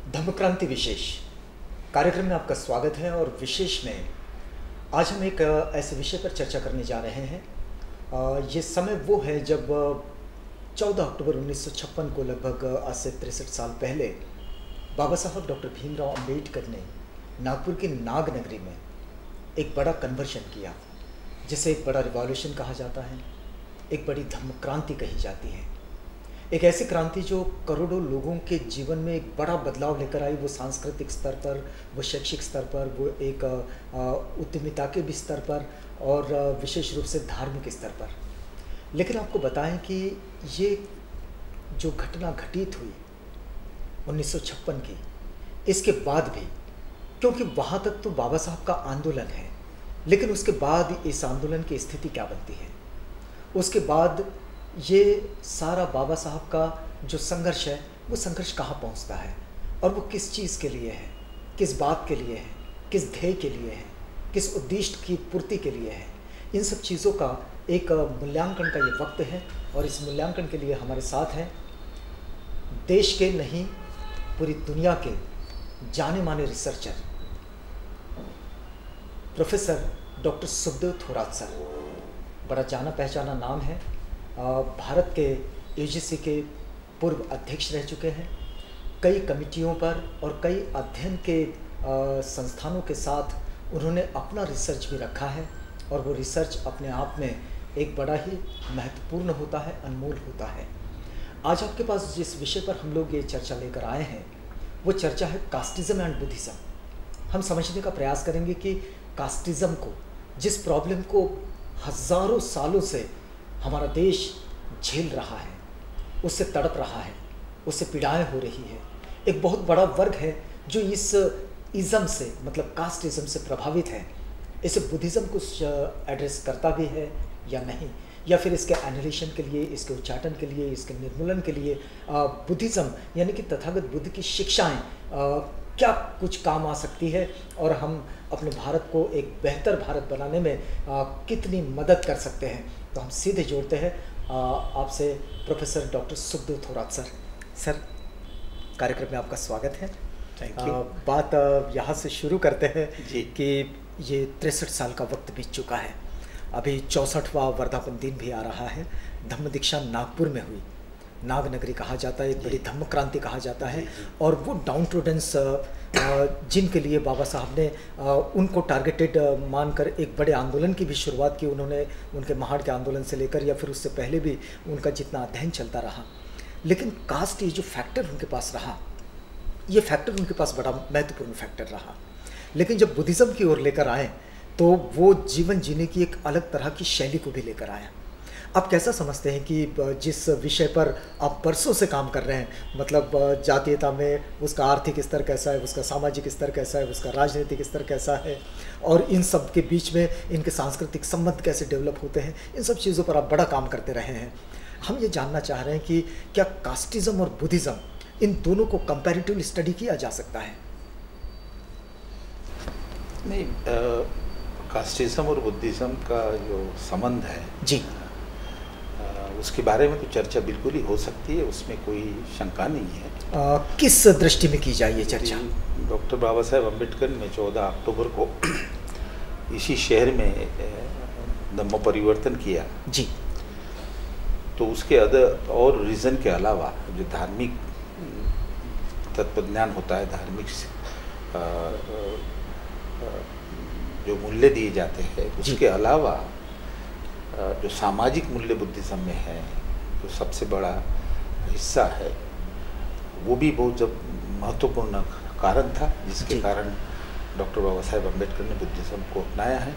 धम्म क्रांति विशेष कार्यक्रम में आपका स्वागत है। और विशेष में आज हम एक ऐसे विषय पर चर्चा करने जा रहे हैं। ये समय वो है जब 14 अक्टूबर 1956 को लगभग आज से 63 साल पहले बाबा साहब डॉक्टर भीमराव अंबेडकर ने नागपुर की नागनगरी में एक बड़ा कन्वर्शन किया, जिसे एक बड़ा रिवॉल्यूशन कहा जाता है, एक बड़ी धम्म क्रांति कही जाती है। एक ऐसी क्रांति जो करोड़ों लोगों के जीवन में एक बड़ा बदलाव लेकर आई, वो सांस्कृतिक स्तर पर, वो शैक्षिक स्तर पर, वो एक उद्यमिता के भी स्तर पर और विशेष रूप से धार्मिक स्तर पर। लेकिन आपको बताएं कि ये जो घटना घटित हुई 1956 की, इसके बाद भी, क्योंकि वहाँ तक तो बाबा साहब का आंदोलन है, लेकिन उसके बाद इस आंदोलन की स्थिति क्या बनती है, उसके बाद ये सारा बाबा साहब का जो संघर्ष है वो संघर्ष कहाँ पहुँचता है और वो किस चीज़ के लिए है, किस बात के लिए है, किस ध्येय के लिए है, किस उद्देश्य की पूर्ति के लिए है। इन सब चीज़ों का एक मूल्यांकन का ये वक्त है। और इस मूल्यांकन के लिए हमारे साथ हैं देश के नहीं पूरी दुनिया के जाने माने researcher professor doctor Sukhdev Thorat sir. बड़ा जाना पहचाना नाम है। भारत के यूजीसी के पूर्व अध्यक्ष रह चुके हैं। कई कमिटियों पर और कई अध्ययन के संस्थानों के साथ उन्होंने अपना रिसर्च भी रखा है, और वो रिसर्च अपने आप में एक बड़ा ही महत्वपूर्ण होता है, अनमोल होता है। आज आपके पास जिस विषय पर हम लोग ये चर्चा लेकर आए हैं वो चर्चा है कास्टिज़म एंड बुद्धिज़्म। हम समझने का प्रयास करेंगे कि कास्टिज़म को, जिस प्रॉब्लम को हज़ारों सालों से हमारा देश झेल रहा है, उससे तड़प रहा है, उससे पीड़ाएं हो रही है, एक बहुत बड़ा वर्ग है जो इस इज़म से, मतलब कास्टिज़म से प्रभावित है। इसे बुद्धिज़्म को एड्रेस करता भी है या नहीं, या फिर इसके एनालिशन के लिए, इसके उच्चाटन के लिए, इसके निर्मूलन के लिए बुद्धिज़्म यानी कि तथागत बुद्ध की शिक्षाएं क्या कुछ काम आ सकती है, और हम अपने भारत को एक बेहतर भारत बनाने में कितनी मदद कर सकते हैं। तो हम सीधे जोड़ते हैं आपसे professor doctor Sukhdev Thorat sir. Sir, कार्यक्रम में आपका स्वागत है। Thank you. बात यहाँ से शुरू करते हैं जी। कि ये 63 साल का वक्त बीत चुका है। अभी 64वां वर्धापन दिन भी आ रहा है। धम्म दीक्षा नागपुर में हुई, नागनगरी कहा जाता है, एक बड़ी धम्म क्रांति कहा जाता है। और वो डाउन टूडेंस जिनके लिए बाबा साहब ने उनको टारगेटेड मानकर एक बड़े आंदोलन की भी शुरुआत की उन्होंने, उनके महाड़ के आंदोलन से लेकर, या फिर उससे पहले भी उनका जितना अध्ययन चलता रहा। लेकिन कास्ट, ये जो फैक्टर उनके पास रहा, ये फैक्टर उनके पास बड़ा महत्वपूर्ण फैक्टर रहा। लेकिन जब बुद्धिज़्म की ओर लेकर आए तो वो जीवन जीने की एक अलग तरह की शैली को भी लेकर आया। आप कैसा समझते हैं कि जिस विषय पर आप बरसों से काम कर रहे हैं, मतलब जातीयता में उसका आर्थिक स्तर कैसा है, उसका सामाजिक स्तर कैसा है, उसका राजनीतिक स्तर कैसा है, और इन सब के बीच में इनके सांस्कृतिक संबंध कैसे डेवलप होते हैं, इन सब चीज़ों पर आप बड़ा काम करते रहे हैं। हम ये जानना चाह रहे हैं कि क्या कास्टिज़्म और बुद्धिज़्म, इन दोनों को कंपैरेटिवली स्टडी किया जा सकता है? नहीं, कास्टिज़्म और बुद्धिज़्म का जो संबंध है जी, उसके बारे में तो चर्चा बिल्कुल ही हो सकती है, उसमें कोई शंका नहीं है। किस दृष्टि में की जाए ये चर्चा? डॉक्टर बाबा साहेब अम्बेडकर ने 14 अक्टूबर को इसी शहर में धम्म परिवर्तन किया जी, तो उसके और रीज़न के अलावा जो धार्मिक तत्वज्ञान होता है, धार्मिक जो मूल्य दिए जाते हैं, उसके अलावा जो सामाजिक मूल्य बुद्धिज़्म में है, जो सबसे बड़ा हिस्सा है, वो भी बहुत जब महत्वपूर्ण कारण था, जिसके कारण डॉक्टर बाबा साहेब अम्बेडकर ने बुद्धिज़्म को अपनाया है।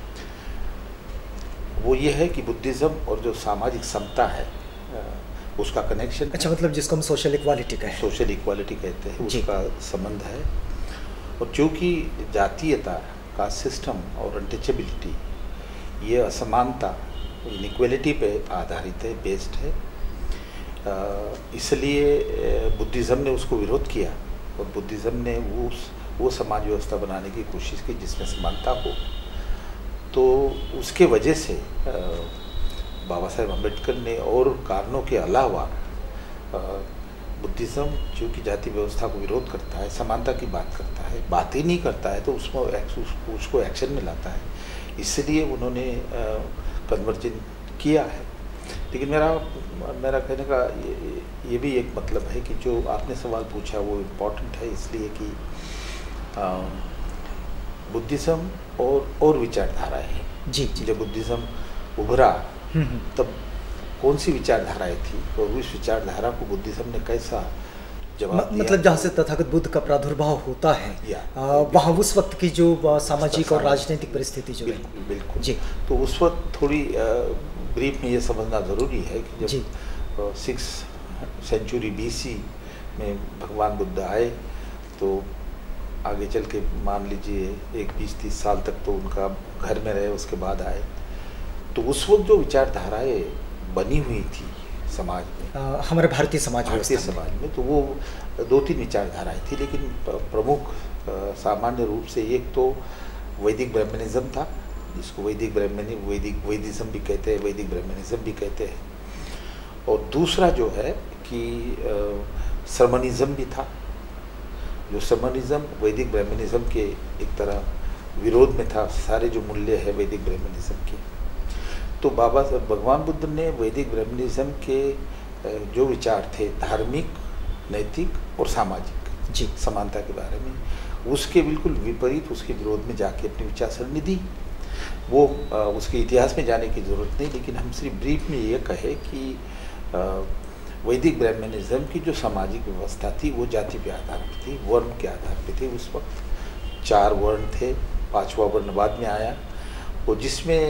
वो ये है कि बुद्धिज़्म और जो सामाजिक समता है उसका कनेक्शन। अच्छा, मतलब जिसको हम सोशल इक्वालिटी कहते हैं। सोशल इक्वालिटी कहते हैं, उसका संबंध है। और चूँकि जातीयता का सिस्टम और अनटचेबिलिटी, ये असमानता इनइक्वालिटी पे आधारित है, बेस्ड है, इसलिए बुद्धिज़्म ने उसको विरोध किया और बुद्धिज़्म ने वो समाज व्यवस्था बनाने की कोशिश की जिसमें समानता हो। तो उसके वजह से बाबा साहेब अम्बेडकर ने और कारणों के अलावा बुद्धिज्म जो कि जाति व्यवस्था को विरोध करता है, समानता की बात करता है, बात ही नहीं करता है तो उसको एक्शन में लाता है, इसलिए उन्होंने कन्वर्जन किया है। लेकिन मेरा कहने का ये भी एक मतलब है कि जो आपने सवाल पूछा वो इम्पोर्टेंट है, इसलिए कि बुद्धिज्म और विचारधाराएं हैं। जी जी। जब बुद्धिज्म उभरा तब कौन सी विचारधाराएं थी और उस विचारधारा को बुद्धिज्म ने कैसा जवाब दिया। मतलब जहाँ से तथागत बुद्ध का प्रादुर्भाव होता है वहाँ उस वक्त की जो सामाजिक और राजनीतिक परिस्थिति जो बिल्कुल बिल्कुल जी, तो उस वक्त थोड़ी ब्रीफ में ये समझना ज़रूरी है कि जब 6th सेंचुरी BC में भगवान बुद्ध आए तो आगे चल के मान लीजिए 20-30 साल तक तो उनका घर में रहे, उसके बाद आए। तो उस वक्त जो विचारधाराएं बनी हुई थी समाज में, हमारे भारतीय समाज में तो वो 2-3 विचारधाराएं थी, लेकिन प्रमुख सामान्य रूप से एक तो वैदिक ब्राह्मणिज्म था, जिसको वैदिज्म भी कहते हैं, वैदिक ब्राह्मणिज्म भी कहते हैं, और दूसरा जो है कि शर्मनिज्म भी था। जो शर्मनिज्म वैदिक ब्राह्मणिज्म के एक तरह विरोध में था, सारे जो मूल्य है वैदिक ब्राह्मणिज्म के। तो भगवान बुद्ध ने वैदिक ब्राह्मणिज्म के जो विचार थे धार्मिक, नैतिक और सामाजिक जी, समानता के बारे में, उसके बिल्कुल विपरीत उसके विरोध में जाके अपनी विचारसरणी दी। वो उसके इतिहास में जाने की ज़रूरत नहीं, लेकिन हम सिर्फ ब्रीफ में ये कहे कि वैदिक ब्राह्मणिज्म की जो सामाजिक व्यवस्था थी वो जाति के आधार पर थी, वर्ण के आधार पर थी। उस वक्त 4 वर्ण थे, 5वां वर्ण बाद में आया, और जिसमें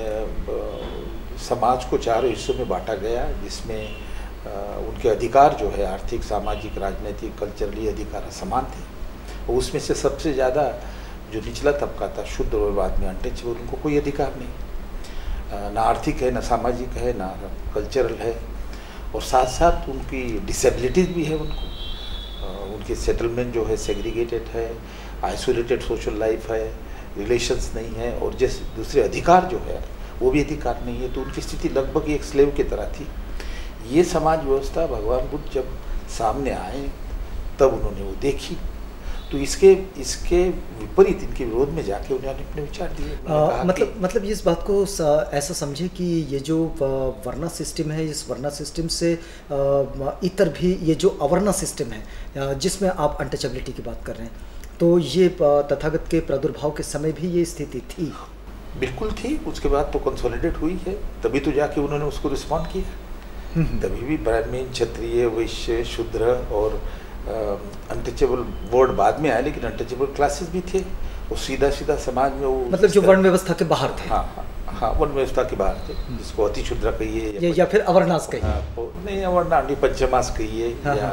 समाज को 4 हिस्सों में बांटा गया, जिसमें उनके अधिकार जो है आर्थिक, सामाजिक, राजनीतिक, कल्चरली अधिकार समान थे। और उसमें से सबसे ज़्यादा जो निचला तबका था, शुद्र और बाद में अनटचेबल, उनको कोई अधिकार नहीं, ना आर्थिक है, ना सामाजिक है, ना कल्चरल है, और साथ साथ उनकी डिसेबिलिटीज भी है। उनकी सेटलमेंट जो है सेग्रीगेटेड है, आइसोलेटेड सोशल लाइफ है, रिलेशंस नहीं है, और जैसे दूसरे अधिकार जो है वो भी अधिकार नहीं है। तो उनकी स्थिति लगभग एक स्लेव की तरह थी। ये समाज व्यवस्था भगवान बुद्ध जब सामने आए तब उन्होंने वो देखी, तो इसके विपरीत, इनके विरोध में जाके उन्होंने अपने विचार दिए। मतलब इस बात को ऐसा समझे कि ये जो वर्ना सिस्टम है, इस वर्ना सिस्टम से इतर भी ये जो अवर्ना सिस्टम है जिसमें आप अनटचेबिलिटी की बात कर रहे हैं, तो ये तथागत के प्रादुर्भाव के समय भी ये स्थिति थी? बिल्कुल थी। उसके बाद तो कंसोलिडेट हुई है, तभी तो जाके उन्होंने उसको रिस्पॉन्ड किया। तभी भी ब्राह्मण, क्षत्रिय, वैश्य, शूद्र और अनटचेबल वर्ड बाद में आए, लेकिन अनटचेबल क्लासेस भी थे, और सीधा समाज में वो मतलब जो वर्ण व्यवस्था के बाहर थे। हाँ, वर्ण व्यवस्था के बाहर थे, जिसको अति शूद्र कहिए या फिर अवर्णास कहिए। नहीं, अवर्णांडी पंचमास कहिए, या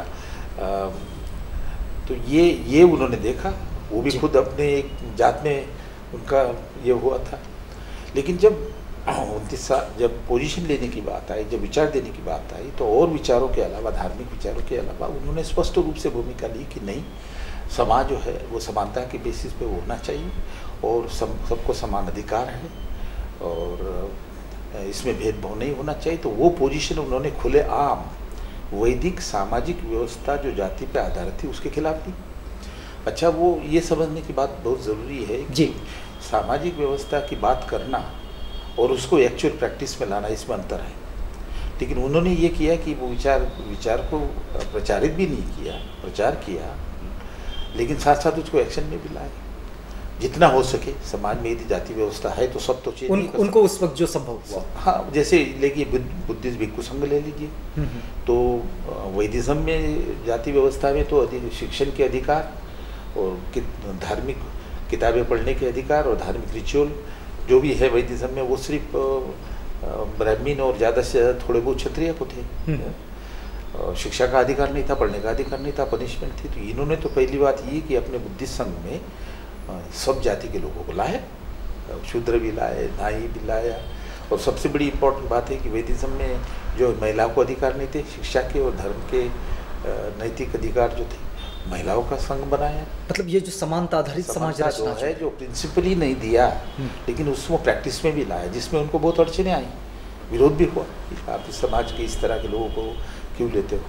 तो ये उन्होंने देखा। वो भी खुद अपने एक जात में उनका ये हुआ था। लेकिन जब 29 साल जब पोजीशन लेने की बात आई, जब विचार देने की बात आई, तो और विचारों के अलावा, धार्मिक विचारों के अलावा, उन्होंने स्पष्ट रूप से भूमिका ली कि नहीं, समाज जो है वो समानता के बेसिस पे वो होना चाहिए, और सबको समान अधिकार है, और इसमें भेदभाव नहीं होना चाहिए। तो वो पोजीशन उन्होंने खुले आम वैदिक सामाजिक व्यवस्था जो जाति पे आधारित थी उसके खिलाफ दी। अच्छा, वो ये समझने की बात बहुत ज़रूरी है कि सामाजिक व्यवस्था की बात करना और उसको एक्चुअल प्रैक्टिस में लाना, इसमें अंतर है। लेकिन उन्होंने ये किया कि वो विचार को प्रचारित भी नहीं किया, प्रचार किया, लेकिन साथ साथ उसको एक्शन में भी लाए जितना हो सके। समाज में यदि जाति व्यवस्था है तो सब तो चेंज उनको उस वक्त जो संभव हुआ। हाँ, जैसे लेकिए बुद्धिस्ट भिक्खु संघ ले लीजिए, तो वैदिज्म में जाति व्यवस्था में तो शिक्षण के अधिकार और धार्मिक किताबें पढ़ने के अधिकार और धार्मिक रिचुअल जो भी है वैदिज्म में, वो सिर्फ ब्राह्मण और ज़्यादा से ज़्यादा थोड़े बहुत क्षत्रिय को थे। शिक्षा का अधिकार नहीं था, पढ़ने का अधिकार नहीं था, पनिशमेंट थी। तो इन्होंने तो पहली बात ये कि अपने बुद्धिस्ट संघ में सब जाति के लोगों को लाए, शूद्र भी लाए, नाई भी लाया, और सबसे बड़ी इम्पोर्टेंट बात है कि वैदिज्म में जो महिलाओं को अधिकार नहीं थे, शिक्षा के और धर्म के नैतिक अधिकार जो थे, महिलाओं का संघ बनाया। मतलब ये जो समानता आधारित समाज रचना है, जो प्रिंसिपली नहीं दिया, लेकिन उसको प्रैक्टिस में भी लाया, जिसमें उनको बहुत अड़चने आई, विरोध भी हुआ। आप इस समाज के इस तरह के लोगों को क्यों लेते हो?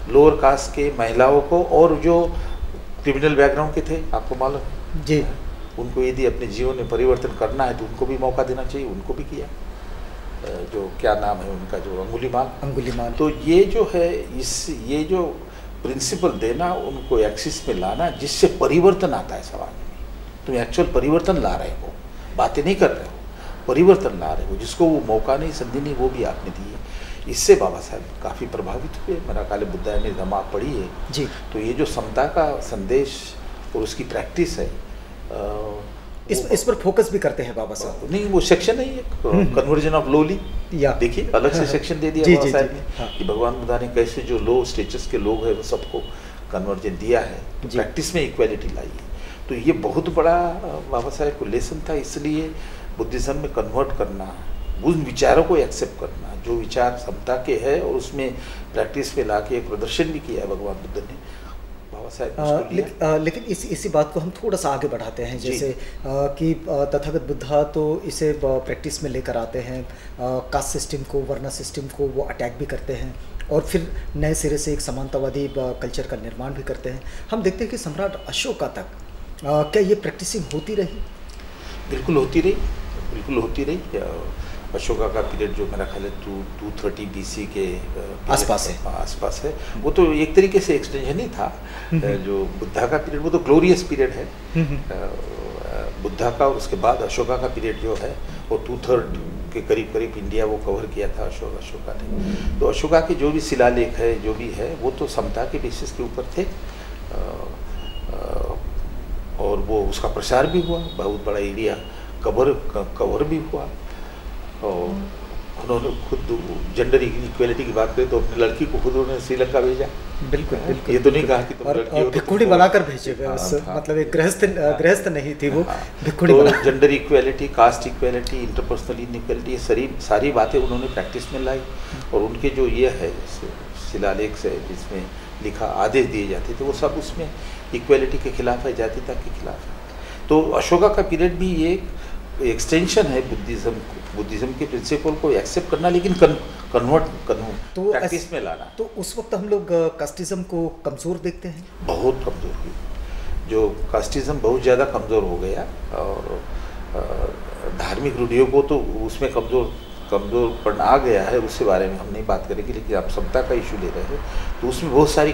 लोअर कास्ट के महिलाओं को और जो क्रिमिनल बैकग्राउंड के थे, आपको मालूम है जी, उनको यदि अपने जीवन में परिवर्तन करना है तो उनको भी मौका देना चाहिए, उनको भी किया। जो क्या नाम है उनका, जो अंगुलीमाल। तो ये जो है ये जो प्रिंसिपल देना, उनको एक्सिस में लाना, जिससे परिवर्तन आता है समाज में। तुम एक्चुअल परिवर्तन ला रहे हो, बातें नहीं कर रहे हो, परिवर्तन ला रहे हो। जिसको वो मौका नहीं, संधि नहीं, वो भी आपने दी है। इससे बाबा साहब काफ़ी प्रभावित हुए। मेरा काले बुद्धा ने दिमाग पढ़ी है जी। तो ये जो समता का संदेश और उसकी प्रैक्टिस है, इस पर फोकस भी करते हैं बाबा साहब। नहीं, वो सेक्शन है कन्वर्जन ऑफ लोली, देखिए अलग से सेक्शन दे दिया बाबा साहब ने कि भगवान बुद्धा ने कैसे जो लो स्टेटस के लोग हैं वो सबको कन्वर्जन दिया है, तो प्रैक्टिस में इक्वालिटी लाई है। तो ये बहुत बड़ा बाबा साहब को लेसन था। इसलिए बुद्धिज्म में कन्वर्ट करना, उन विचारों को एक्सेप्ट करना जो विचार समता के है, और उसमें प्रैक्टिस में ला के एक प्रदर्शन भी किया है भगवान बुद्ध ने। लेकिन इसी बात को हम थोड़ा सा आगे बढ़ाते हैं, जैसे कि तथागत बुद्धा तो इसे प्रैक्टिस में लेकर आते हैं, कास्ट सिस्टम को, वर्ण सिस्टम को वो अटैक भी करते हैं, और फिर नए सिरे से एक समानतावादी कल्चर का निर्माण भी करते हैं। हम देखते हैं कि सम्राट अशोका तक क्या ये प्रैक्टिसिंग होती रही? बिल्कुल होती रही, बिल्कुल होती रही। अशोका का पीरियड जो मेरा ख्याल है 230 BC के आसपास है। वो तो एक तरीके से एक्सटेंशन ही था। जो बुद्धा का पीरियड वो तो ग्लोरियस पीरियड है बुद्धा का। उसके बाद अशोका का पीरियड जो है वो 2/3 के करीब इंडिया वो कवर किया था अशोका ने। तो अशोका के जो भी शिलालेख है, जो भी है, वो तो समता के बेसिस के ऊपर थे, और वो उसका प्रसार भी हुआ, बहुत बड़ा एरिया कवर भी हुआ। और उन्होंने खुद जेंडर इक्वेलिटी की बात करें तो अपनी लड़की को खुद उन्होंने श्रीलंका भेजा। बिल्कुल। ये तो नहीं कहा कि तुम लड़की हो, भिक्षुणी बनाकर भेजे हुए, मतलब एक गृहस्थ नहीं थी वो, भिक्षुणी तो gender equality, caste equality, interpersonal inequality, ये सारी बातें उन्होंने प्रैक्टिस में लाई। और उनके जो ये है शिलालेख से जिसमें लिखा आदेश दिए जाते थे, वो सब उसमें इक्वेलिटी के खिलाफ है, जातीयता के खिलाफ है। तो अशोका का पीरियड भी एक एक्सटेंशन है बुद्धिज्म के प्रिंसिपल को एक्सेप्ट करना, लेकिन कन्वर्ट तो प्रैक्टिस में लाना। तो उस वक्त हम लोग कास्टिज्म को कमज़ोर देखते हैं, बहुत कमज़ोर हुई। जो कास्टिज्म बहुत ज़्यादा कमज़ोर हो गया, और धार्मिक रूढ़ियों को तो उसमें कमज़ोर आ गया है, उसके बारे में हम नहीं बात करेंगे। लेकिन आप समता का इशू ले रहे हैं तो उसमें बहुत सारी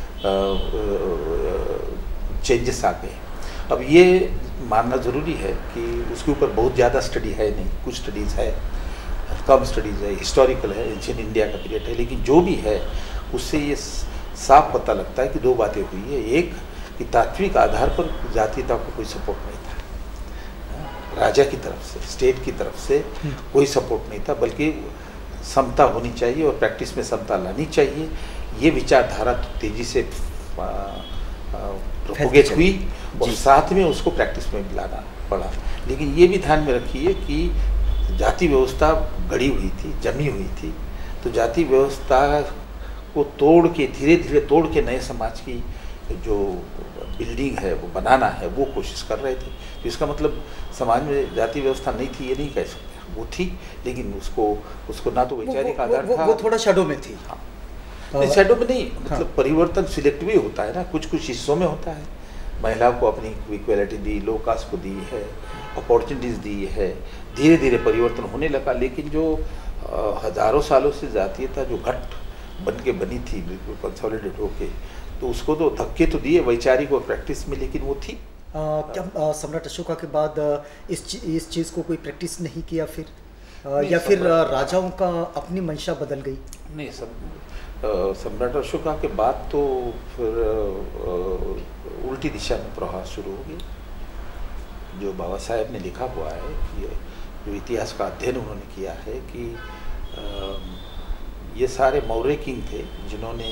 चेंजेस आ गए। अब ये मानना ज़रूरी है कि उसके ऊपर बहुत ज़्यादा स्टडी है नहीं, कुछ स्टडीज़ है, कम स्टडीज़ है, हिस्टोरिकल है, एंशिएंट इंडिया का पीरियड है। लेकिन जो भी है उससे ये साफ पता लगता है कि दो बातें हुई है। एक कि तात्विक आधार पर जातीयता को कोई सपोर्ट नहीं था, राजा की तरफ से, स्टेट की तरफ से कोई सपोर्ट नहीं था, बल्कि समता होनी चाहिए और प्रैक्टिस में समता लानी चाहिए। ये विचारधारा तेज़ी से प्रोपोगेट हुई, और साथ में उसको प्रैक्टिस में लाना पड़ा। लेकिन ये भी ध्यान में रखिए कि जाति व्यवस्था गढ़ी हुई थी, जमी हुई थी, तो जाति व्यवस्था को तोड़ के, धीरे धीरे तोड़ के नए समाज की जो बिल्डिंग है वो बनाना है, वो कोशिश कर रहे थे। तो इसका मतलब समाज में जाति व्यवस्था नहीं थी ये नहीं कह सकते, वो थी, लेकिन उसको ना तो वैचारिक आधार था, वो थोड़ा शैडो में थी। हाँ, शैडो में नहीं, मतलब परिवर्तन सिलेक्टिव होता है ना, कुछ हिस्सों में होता है। महिलाओं को अपनी इक्वेलिटी दी, लो कास्ट को दी है, अपॉर्चुनिटीज़ दी है, धीरे धीरे परिवर्तन होने लगा। लेकिन जो हज़ारों सालों से जातीयता जो घट बन के बनी थी, बिल्कुल कंसोलिडेट होके, तो उसको तो धक्के तो दिए वैचारिक और प्रैक्टिस में, लेकिन वो थी। क्या सम्राट अशोका के बाद इस चीज़ को कोई प्रैक्टिस नहीं किया फिर, या फिर राजाओं का अपनी मंशा बदल गई? नहीं, सम्राट अशोका के बाद तो फिर उल्टी दिशा में प्रवाह शुरू हो गया। जो बाबा साहेब ने लिखा हुआ है, जो इतिहास का अध्ययन उन्होंने किया है कि ये सारे मौर्य किंग थे जिन्होंने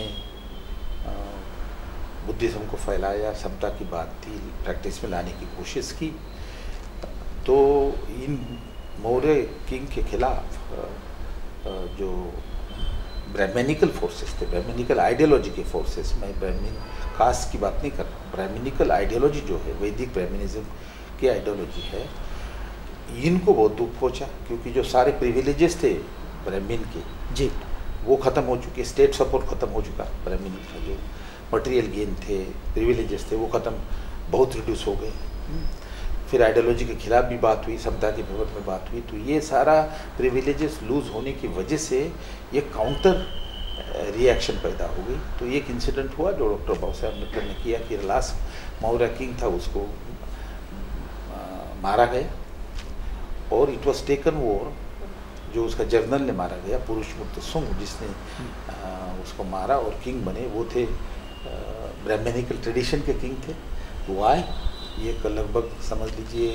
बुद्धिज्म को फैलाया, समता की बात थी, प्रैक्टिस में लाने की कोशिश की। तो इन मौर्य किंग के खिलाफ जो ब्राह्मणिकल फोर्सेस थे, ब्राह्मणिकल आइडियोलॉजी के फोर्सेस, मैं ब्राह्मण कास्ट की बात नहीं कर रहा, ब्राह्मणिकल आइडियोलॉजी जो है, वैदिक ब्राह्मणिज्म की आइडियोलॉजी है, इनको बहुत दुख पहुंचा, क्योंकि जो सारे प्रिविलेजेस थे ब्राह्मण के जी, वो ख़त्म हो चुके, स्टेट सपोर्ट ख़त्म हो चुका, ब्राह्मणी का जो मटेरियल गेन थे, प्रिविलेजेस थे, वो ख़त्म, बहुत रिड्यूस हो गए। फिर आइडियोलॉजी के खिलाफ भी बात हुई, समता के फेवर में बात हुई, तो ये सारा प्रिविलेजेस लूज होने की वजह से ये काउंटर रिएक्शन पैदा हो गई। तो एक इंसिडेंट हुआ जो डॉक्टर बाबा साहेब अम्बेडकर ने किया कि लास्ट मौर्य किंग था, उसको मारा गया और इट वॉज टेकन वॉर, जो उसका जर्नल ने मारा गया, पुरुषमुक्त सुंग, जिसने उसको मारा और किंग बने, वो थे ब्राह्मणिकल ट्रेडिशन के किंग थे। वो आए, ये लगभग समझ लीजिए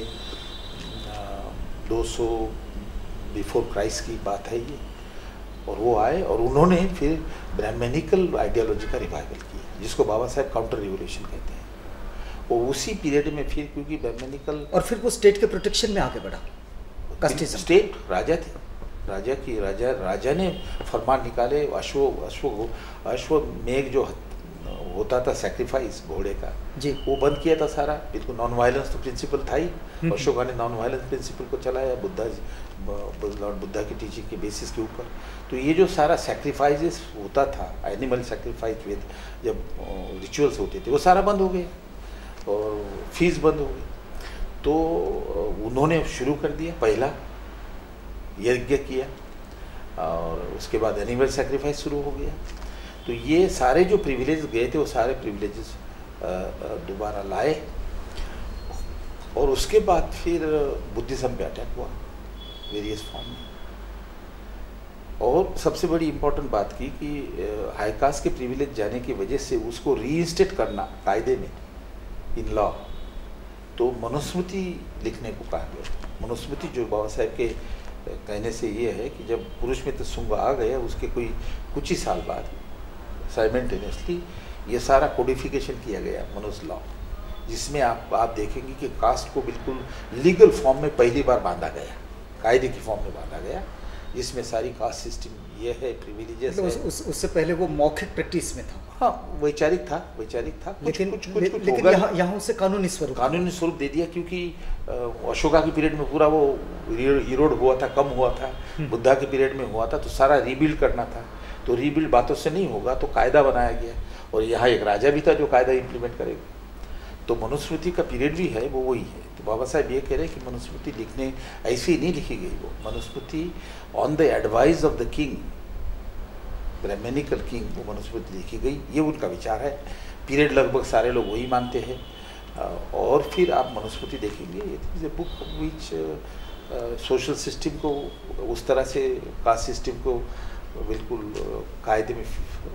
200 बिफोर क्राइस्ट की बात है ये, और वो आए और उन्होंने फिर ब्राह्मणिकल आइडियोलॉजी का रिवाइवल किया, जिसको बाबा साहेब काउंटर रिवोल्यूशन कहते हैं। और उसी पीरियड में फिर क्योंकि ब्राह्मणिकल, और फिर वो स्टेट के प्रोटेक्शन में आगे बढ़ा, कास्टिज्म। स्टेट राजा थे, राजा ने फरमान निकाले, अश्वमेघ जो होता था सेक्रीफाइस घोड़े का जी, वो बंद किया था सारा, बिल्कुल नॉन वायलेंस तो प्रिंसिपल था ही। अशोका ने नॉन वायलेंस प्रिंसिपल को चलाया लॉर्ड बुद्धा की टीचिंग के बेसिस के ऊपर। तो ये जो सारा सेक्रीफाइसेस होता था, एनिमल सेक्रीफाइस विद जब रिचुअल्स होते थे, वो सारा बंद हो गया और फीस बंद हो गई। तो उन्होंने शुरू कर दिया, पहला यज्ञ किया और उसके बाद एनिमल सेक्रीफाइस शुरू हो गया। तो ये सारे जो प्रिविलेज गए थे वो सारे प्रिविलेजेस दोबारा लाए और उसके बाद फिर बुद्धिज्म पे अटैक हुआ वेरियस फॉर्म में। और सबसे बड़ी इम्पोर्टेंट बात की कि हाई कास्ट के प्रिविलेज जाने की वजह से उसको रीइंस्टेट करना कायदे में इन लॉ, तो मनुस्मृति लिखने को कहा गया। मनुस्मृति जो बाबा साहेब के कहने से ये है कि जब पुरुष मित्र शुंग आ गया, उसके कुछ ही साल बाद साइमल्टेनियसली ये सारा कोडिफिकेशन किया गया मनुस्मृति लॉ, जिसमें आप देखेंगे कि कास्ट को बिल्कुल लीगल फॉर्म में पहली बार बांधा गया, कायदे की फॉर्म में बांधा गया, जिसमें सारी कास्ट सिस्टम ये है, प्रिविलेजेस है। उससे पहले वो मौखिक प्रैक्टिस में था। हाँ, वैचारिक था लेकिन कुछ यहाँ उसे कानूनी स्वरूप दे दिया, क्योंकि अशोका के पीरियड में पूरा वो इरोड हुआ था, कम हुआ था, बुद्धा के पीरियड में हुआ था, तो सारा रीबिल्ड करना था। तो रीबिल्ड बातों से नहीं होगा, तो कायदा बनाया गया और यहाँ एक राजा भी था जो कायदा इम्प्लीमेंट करेगा। तो मनुस्मृति का पीरियड भी है वो वही है। तो बाबा साहब ये कह रहे हैं कि मनुस्मृति लिखने ऐसे ही नहीं लिखी गई, वो Manusmriti on the advice of the king, brahmanical king, वो मनुस्मृति लिखी गई, ये उनका विचार है। पीरियड लगभग सारे लोग वही मानते हैं। और फिर आप मनुस्मृति देखेंगे, ये बुक विच सोशल सिस्टम को उस तरह से, कास्ट सिस्टम को बिल्कुल कायदे में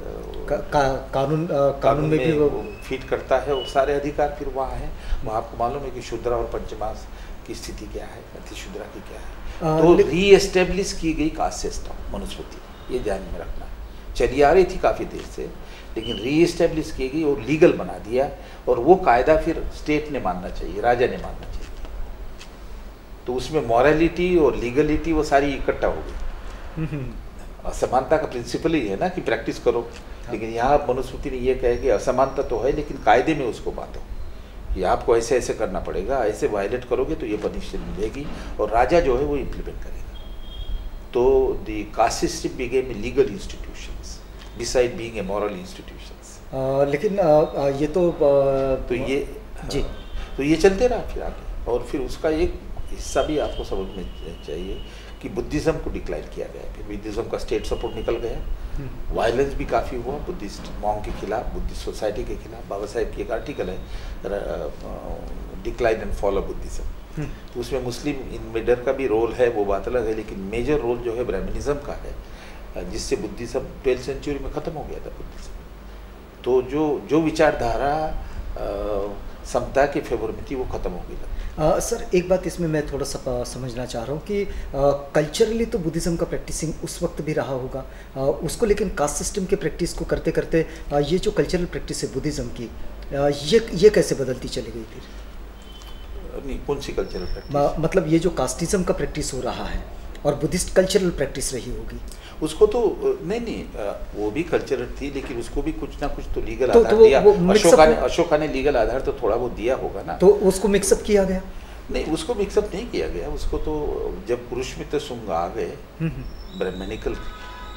कानून में भी वो फिट करता है, और सारे अधिकार फिर वहाँ हैं। वहाँ आपको मालूम है कि शूद्रा और पंचमास की स्थिति क्या है, अति शूद्रा की क्या है। तो री एस्टेब्लिश की गई कास्ट सिस्टम मनुस्मृति, ये ध्यान में रखना। चली आ रही थी काफ़ी देर से, लेकिन री एस्टेब्लिश की गई और लीगल बना दिया, और वो कायदा फिर स्टेट ने मानना चाहिए, राजा ने मानना चाहिए। तो उसमें मॉरलिटी और लीगलिटी वो सारी इकट्ठा हो गई। असमानता का प्रिंसिपल ही है ना कि प्रैक्टिस करो, लेकिन यहाँ मनुस्मृति ने ये कहा कि असमानता तो है, लेकिन कायदे में उसको बांधो कि आपको ऐसे ऐसे करना पड़ेगा, ऐसे वायलेट करोगे तो ये पनिशमेंट मिलेगी, और राजा जो है वो इम्प्लीमेंट करेगा। तो the caste system became a legal institutions beside being a moral institutions. लेकिन ये तो ये जी, तो ये चलते रहा फिर आगे। और फिर उसका एक हिस्सा भी आपको समझना चाहिए कि बुद्धिज़्म को डिक्लाइन किया गया, फिर बुद्धिज़्म का स्टेट सपोर्ट निकल गया, वायलेंस भी काफ़ी हुआ बुद्धिस्ट मॉन्क के खिलाफ, बुद्धिस्ट सोसाइटी के खिलाफ। बाबा साहेब की एक आर्टिकल है decline and fall of Buddhism, तो उसमें मुस्लिम इन्वेडर का भी रोल है, वो बात अलग है, लेकिन मेजर रोल जो है ब्राह्मणिज्म का है, जिससे बुद्धिज़्म 12वीं सेंचुरी में ख़त्म हो गया था बुद्धिज़्म। तो जो विचारधारा समता के फेवर में थी वो ख़त्म हो गई। सर, एक बात इसमें मैं थोड़ा सा समझना चाह रहा हूँ कि कल्चरली तो बुद्धिज़्म का प्रैक्टिसिंग उस वक्त भी रहा होगा, उसको लेकिन कास्ट सिस्टम के प्रैक्टिस को करते करते ये जो कल्चरल प्रैक्टिस है बुद्धिज़्म की, ये कैसे बदलती चली गई फिर? नहीं, कौन सी कल्चरल प्रैक्टिस? मतलब ये जो कास्टिज्म का प्रैक्टिस हो रहा है और बुद्धिस्ट कल्चरल प्रैक्टिस रही होगी, उसको तो नहीं वो भी कल्चरल थी, लेकिन उसको भी कुछ ना कुछ तो लीगल आधार दिया। अशोका ने लीगल आधार तो थोड़ा वो दिया होगा ना, तो उसको मिक्सअप किया गया? नहीं, उसको मिक्सअप नहीं किया गया। उसको तो जब पुरुषमित्र शुंग आ गए ब्राह्मणिकल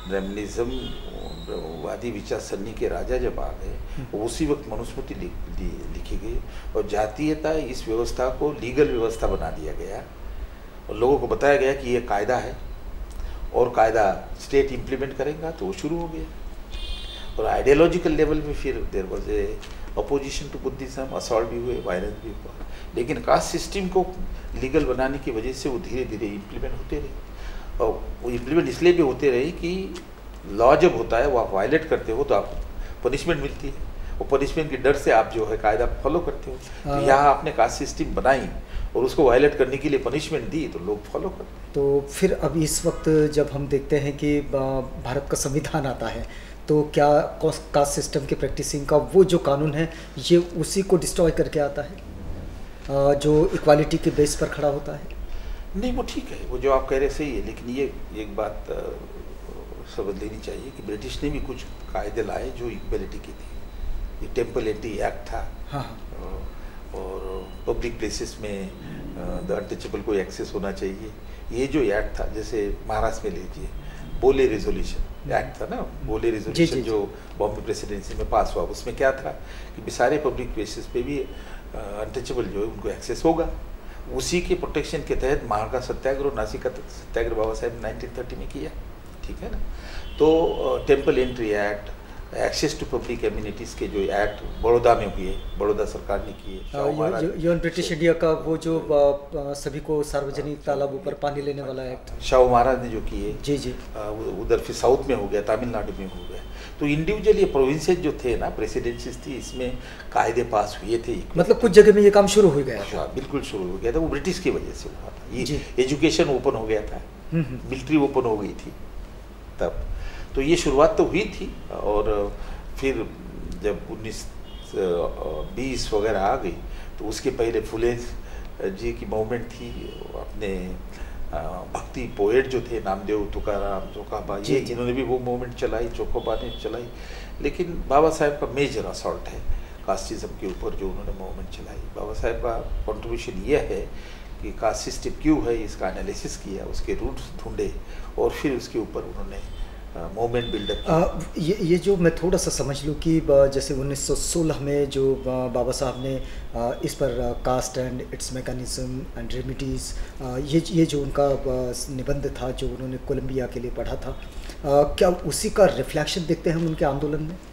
ब्राह्मणिज्म वादी विचारसरणी के राजा जब आ गए उसी वक्त मनुस्मृति लिखी गई और जातीयता इस व्यवस्था को लीगल व्यवस्था बना दिया गया और लोगों को बताया गया कि ये कायदा है और कायदा स्टेट इम्प्लीमेंट करेगा तो वो शुरू हो गया। और आइडियोलॉजिकल लेवल में फिर there was a opposition to Buddhism, assault भी हुए, वायलेंस भी हुआ, लेकिन कास्ट सिस्टम को लीगल बनाने की वजह से वो धीरे धीरे इम्प्लीमेंट होते रहे। और वो इम्प्लीमेंट इसलिए भी होते रहे कि लॉ जब होता है वो आप वायलेट करते हो तो आपको पनिशमेंट मिलती है, वो पनिशमेंट के डर से आप जो है कायदा फॉलो करते हो। तो यहाँ आपने कास्ट सिस्टम बनाई और उसको वायलेट करने के लिए पनिशमेंट दी तो लोग फॉलो करते हैं। तो फिर अब इस वक्त जब हम देखते हैं कि भारत का संविधान आता है तो क्या कास्ट सिस्टम की प्रैक्टिसिंग का वो जो कानून है ये उसी को डिस्ट्रॉय करके आता है जो इक्वालिटी के बेस पर खड़ा होता है? नहीं, वो ठीक है, वो जो आप कह रहे सही है, लेकिन ये एक बात समझ लेनी चाहिए कि ब्रिटिश ने भी कुछ कायदे लाए जो इक्वालिटी की थी। ये टेम्पल एंटी एक्ट था। हाँ। और पब्लिक प्लेसेस में द अनटचेबल को एक्सेस होना चाहिए, ये जो एक्ट था, जैसे महाराष्ट्र में लीजिए बोले रेजोल्यूशन एक्ट था ना, बोले रेजोल्यूशन जो बॉम्बे प्रेसिडेंसी में पास हुआ, उसमें क्या था कि सारे पब्लिक प्लेसेस पे भी अनटचेबल जो है उनको एक्सेस होगा। उसी के प्रोटेक्शन के तहत महाका सत्याग्रह, नासिका सत्याग्रह बाबा साहब 1930 में किया, ठीक है ना। तो temple entry act, access to public amenities के जो एक्ट बड़ौदा में हुए, बड़ौदा सरकार ने किए। ब्रिटिश इंडिया का वो जो सभी को सार्वजनिक तालाबों पर पानी लेने वाला एक्ट शाहू महाराज ने जो किए, जी जी, उधर फिर साउथ में हो गया, तमिलनाडु में हो गया। तो इंडिविजुअल ये प्रोविंसेस जो थे ना, प्रेसिडेंसीज थी, इसमें कायदे पास हुए थे। मतलब कुछ जगह में ये काम शुरू हो गया था। बिल्कुल शुरू हो गया था, वो ब्रिटिश की वजह से हुआ था। ये एजुकेशन ओपन हो गया था, मिलिट्री ओपन हो गई थी तब। तो ये शुरुआत तो हुई थी और फिर जब 1920 वगैरह आ गई तो उसके पहले फुले जी की मूवमेंट थी, अपने भक्ति पोएट जो थे नामदेव, तुकाराम, चोखाबा, ये इन्होंने भी वो मूवमेंट चलाई, चोखोबा ने चलाई। लेकिन बाबा साहब का मेजर असॉल्ट है कास्टिज्म के ऊपर जो उन्होंने मूवमेंट चलाई। बाबा साहब का कंट्रीब्यूशन ये है कि कास्ट सिस्टम क्यों है इसका एनालिसिस किया, उसके रूट्स ढूंढे और फिर उसके ऊपर उन्होंने मूवमेंट बिल्डअप। ये जो मैं थोड़ा सा समझ लूँ कि जैसे 1916 में जो बाबा साहब ने इस पर caste and its mechanism and remedies, ये जो उनका निबंध था जो उन्होंने कोलंबिया के लिए पढ़ा था, क्या उसी का रिफ्लेक्शन देखते हैं हम उनके आंदोलन में?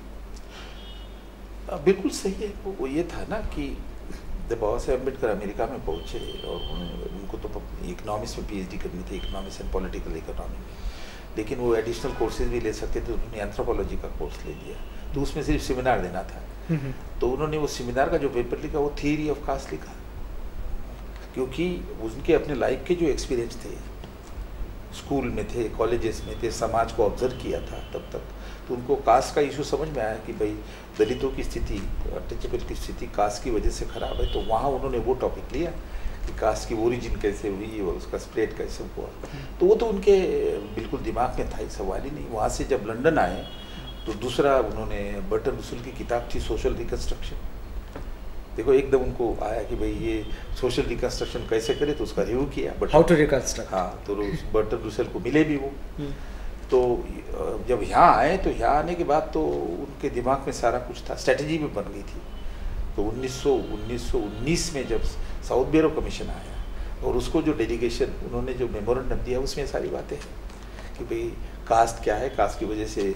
बिल्कुल सही है। वो ये था ना कि जब बाबा साहब अम्बेडकर अमेरिका में पहुँचे और उनको तो इकोनॉमिक्स में PhD करनी थी, इकोनॉमिक्स एंड पॉलिटिकल इकोनॉमी में, लेकिन वो एडिशनल कोर्सेज भी ले सकते थे। उन्होंने एंथ्रोपोलॉजी का कोर्स ले लिया, तो उसमें सिर्फ सेमिनार देना था। तो उन्होंने वो सेमिनार का जो पेपर लिखा वो थियरी ऑफ कास्ट लिखा, क्योंकि उनके अपने लाइफ के जो एक्सपीरियंस थे, स्कूल में थे, कॉलेजेस में थे, समाज को ऑब्जर्व किया था तब तक, तो उनको कास्ट का इशू समझ में आया कि भाई दलितों की स्थिति, अनटचेबल की स्थिति कास्ट की वजह से खराब है। तो वहाँ उन्होंने वो टॉपिक लिया कि कास्ट की ओरिजिन कैसे हुई और उसका स्प्रेड कैसे हुआ। तो वो तो उनके बिल्कुल दिमाग में था, ही सवाल ही नहीं। वहाँ से जब लंदन आए तो दूसरा उन्होंने बर्टन रसूल की किताब थी सोशल रिकन्स्ट्रक्शन। देखो एकदम उनको आया कि भाई ये सोशल रिकन्स्ट्रक्शन कैसे करे, तो उसका रिव्यू किया, हाउ टू रिकन्स्ट्रक्ट। हाँ, तो बर्टन रसूल को मिले भी वो। तो जब यहाँ आए तो यहाँ आने के बाद तो उनके दिमाग में सारा कुछ था, स्ट्रेटजी भी बन गई थी। तो 1919 में जब साउथ ब्यूरो कमीशन आया और उसको जो डेलीगेशन उन्होंने जो मेमोरेंडम दिया उसमें सारी बातें हैं कि भाई कास्ट क्या है, कास्ट की वजह से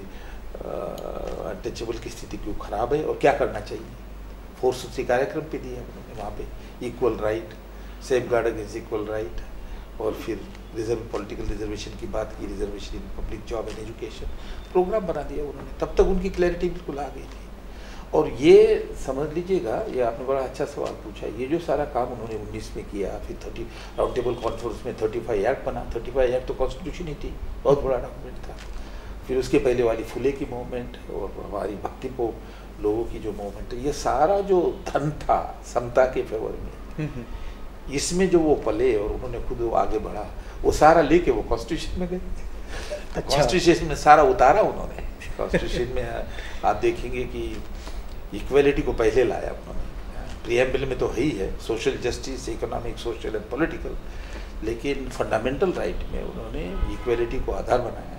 अनटचेबल की स्थिति क्यों खराब है और क्या करना चाहिए। 4 सूत्री कार्यक्रम पे दिया उन्होंने वहाँ पे, equal right, safeguard against equal right, और फिर पॉलिटिकल रिजर्वेशन की बात की, reservation in public job and education, programme बना दिया उन्होंने। तब तक उनकी क्लैरिटी बिल्कुल आ गई थी। और ये समझ लीजिएगा, ये आपने बड़ा अच्छा सवाल पूछा, ये जो सारा काम उन्होंने 19 में किया, फिर 30 राउंड टेबल कॉन्फ्रेंस में 35 एक्ट बना। 35 एक्ट तो कॉन्स्टिट्यूशन ही थी, बहुत बड़ा डॉक्यूमेंट था। फिर उसके पहले वाली फुले की मूवमेंट और हमारी भक्ति को लोगों की जो मूवमेंट है, ये सारा जो धन था समता के फेवर में, इसमें जो वो पले और उन्होंने खुद वो आगे बढ़ा, वो सारा लेके वो कॉन्स्टिट्यूशन में गए। कॉन्स्टिट्यूशन में सारा उतारा उन्होंने। कॉन्स्टिट्यूशन में आप देखेंगे कि इक्वलिटी को पहले लाया उन्होंने। प्रीएम्बल में तो है ही है social justice, economic, social and political, लेकिन फंडामेंटल राइट में उन्होंने इक्वलिटी को आधार बनाया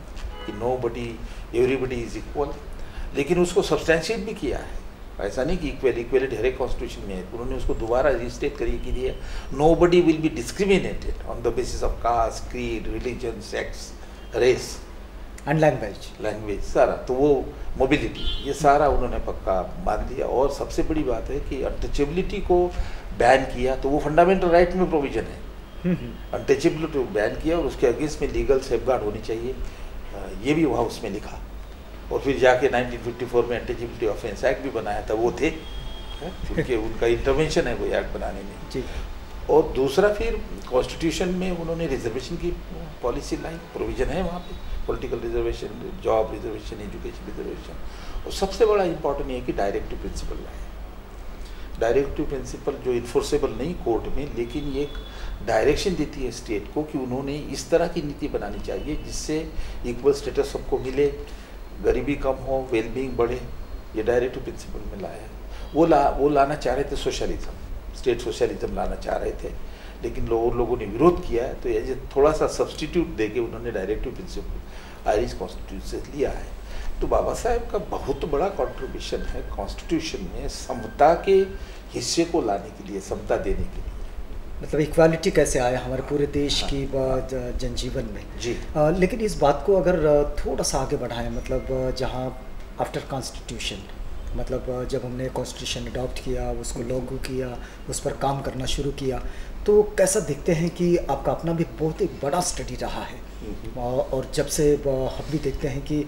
कि नोबडी एवरीबडी इज इक्वल, लेकिन उसको सब्सटेंशिएट भी किया है। ऐसा नहीं कि इक्वलिटी हर एक कॉन्स्टिट्यूशन में है, उन्होंने उसको दोबारा रिस्टेट करके दिया, nobody will be discriminated on the basis of caste, creed, religion, sex, race and language सारा। तो वो मोबिलिटी, ये सारा उन्होंने पक्का मान दिया। और सबसे बड़ी बात है कि अनटचेबिलिटी को बैन किया, तो वो फंडामेंटल राइट में प्रोविजन है। अनटचेबिलिटी को बैन किया और उसके अगेंस्ट में लीगल सेफगार्ड होनी चाहिए, ये भी वहाँ उसमें लिखा। और फिर जाके 1954 में अनटचेबिलिटी ऑफेंस एक्ट भी बनाया था, वो थे क्योंकि उनका इंटरवेंशन है वो एक्ट बनाने में जी। और दूसरा फिर कॉन्स्टिट्यूशन में उन्होंने रिजर्वेशन की पॉलिसी लाई, प्रोविजन है वहाँ पे, political reservation, job reservation, education reservation. और सबसे बड़ा इंपॉर्टेंट ये है कि डायरेक्टिव प्रिंसिपल लाए। डायरेक्टिव प्रिंसिपल जो इन्फोर्सेबल नहीं कोर्ट में, लेकिन ये एक डायरेक्शन देती है स्टेट को कि उन्होंने इस तरह की नीति बनानी चाहिए जिससे इक्वल स्टेटस सबको मिले, गरीबी कम हो, वेलबींग बढ़े। ये डायरेक्टिव प्रिंसिपल में लाया है। वो लाना चाह रहे थे सोशलिज्म, स्टेट सोशलिज्म लाना चाह रहे थे, लेकिन लोगों ने विरोध किया है, तो ये थोड़ा सा सब्सटीट्यूट देके उन्होंने डायरेक्टिव प्रिंसिपल आयरिश कॉन्स्टिट्यूशन से लिया है। तो बाबा साहेब का बहुत बड़ा कंट्रीब्यूशन है कॉन्स्टिट्यूशन में समता के हिस्से को लाने के लिए, समता देने के लिए। मतलब इक्वालिटी कैसे आया हमारे पूरे देश की जनजीवन में जी। लेकिन इस बात को अगर थोड़ा सा आगे बढ़ाएं, मतलब जहाँ आफ्टर कॉन्स्टिट्यूशन, मतलब जब हमने कॉन्स्टिट्यूशन अडॉप्ट किया, उसको लागू किया, उस पर काम करना शुरू किया, तो कैसा देखते हैं कि आपका अपना भी बहुत एक बड़ा स्टडी रहा है। और जब से हम भी देखते हैं कि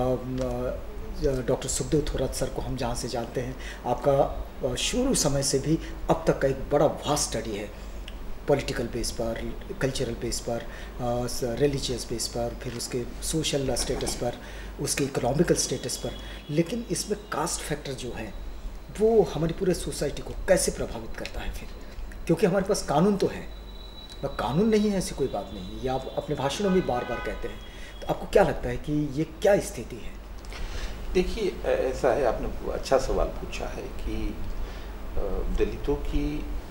डॉक्टर सुखदेव थोराट सर को हम जहाँ से जानते हैं, आपका शुरू समय से भी अब तक का एक बड़ा वास्ट स्टडी है, पॉलिटिकल बेस पर, कल्चरल बेस पर, रिलीजियस बेस पर, फिर उसके सोशल स्टेटस पर, उसके इकोनॉमिकल स्टेटस पर। लेकिन इसमें कास्ट फैक्टर जो है वो हमारी पूरे सोसाइटी को कैसे प्रभावित करता है फिर, क्योंकि हमारे पास कानून तो है, कानून नहीं है ऐसी कोई बात नहीं है, ये आप अपने भाषणों में बार बार कहते हैं। तो आपको क्या लगता है कि ये क्या स्थिति है? देखिए, ऐसा है, आपने अच्छा सवाल पूछा है कि दलितों की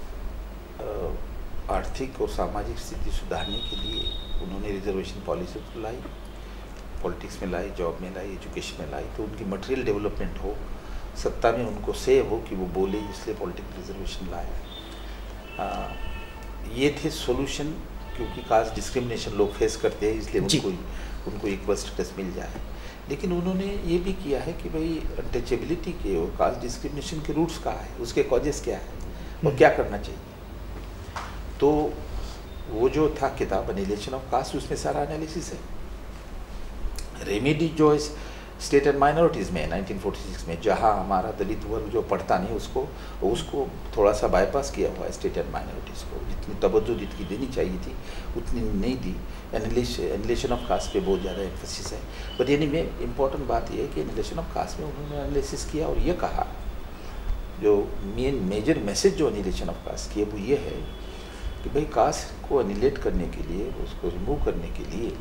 आर्थिक और सामाजिक स्थिति सुधारने के लिए उन्होंने रिजर्वेशन पॉलिसी तो लाई, पॉलिटिक्स में लाई, जॉब में लाई, एजुकेशन में लाई, तो उनकी मटेरियल डेवलपमेंट हो, सत्ता में उनको से हो कि वो बोले, इसलिए पॉलिटिकल रिजर्वेशन लाया। ये थे सॉल्यूशन, क्योंकि कास्ट डिस्क्रिमिनेशन लोग फेस करते हैं, इसलिए उनको इक्वल स्टेटस मिल जाए। लेकिन उन्होंने ये भी किया है कि भाई अनटचेबिलिटी के और कास्ट डिस्क्रिमिनेशन के रूट्स कहाँ है, उसके कॉजेस क्या है और क्या करना चाहिए। तो वो जो था किताब एनिहिलेशन ऑफ कास्ट, उसमें सारा एनालिसिस है। रेमेडी जो है स्टेट एंड माइनॉरिटीज़ में 1946 में, जहाँ हमारा दलित वर्ग जो पढ़ता नहीं उसको थोड़ा सा बाईपास किया हुआ है स्टेट एंड माइनॉरिटीज़ को, जितनी तवज्जो जितनी देनी चाहिए थी उतनी नहीं दी। एनिहिलेशन ऑफ कास्ट पे बहुत ज़्यादा एम्फेसिस है। बट यानी में इम्पॉर्टेंट बात यह है कि एनिहिलेशन ऑफ कास्ट में उन्होंने एनालिसिस किया और ये कहा, जो मेजर मैसेज जो एनिहिलेशन ऑफ कास्ट की है वो ये है कि भाई कास्ट को एनिहिलेट करने के लिए, उसको रिमूव करने के लिए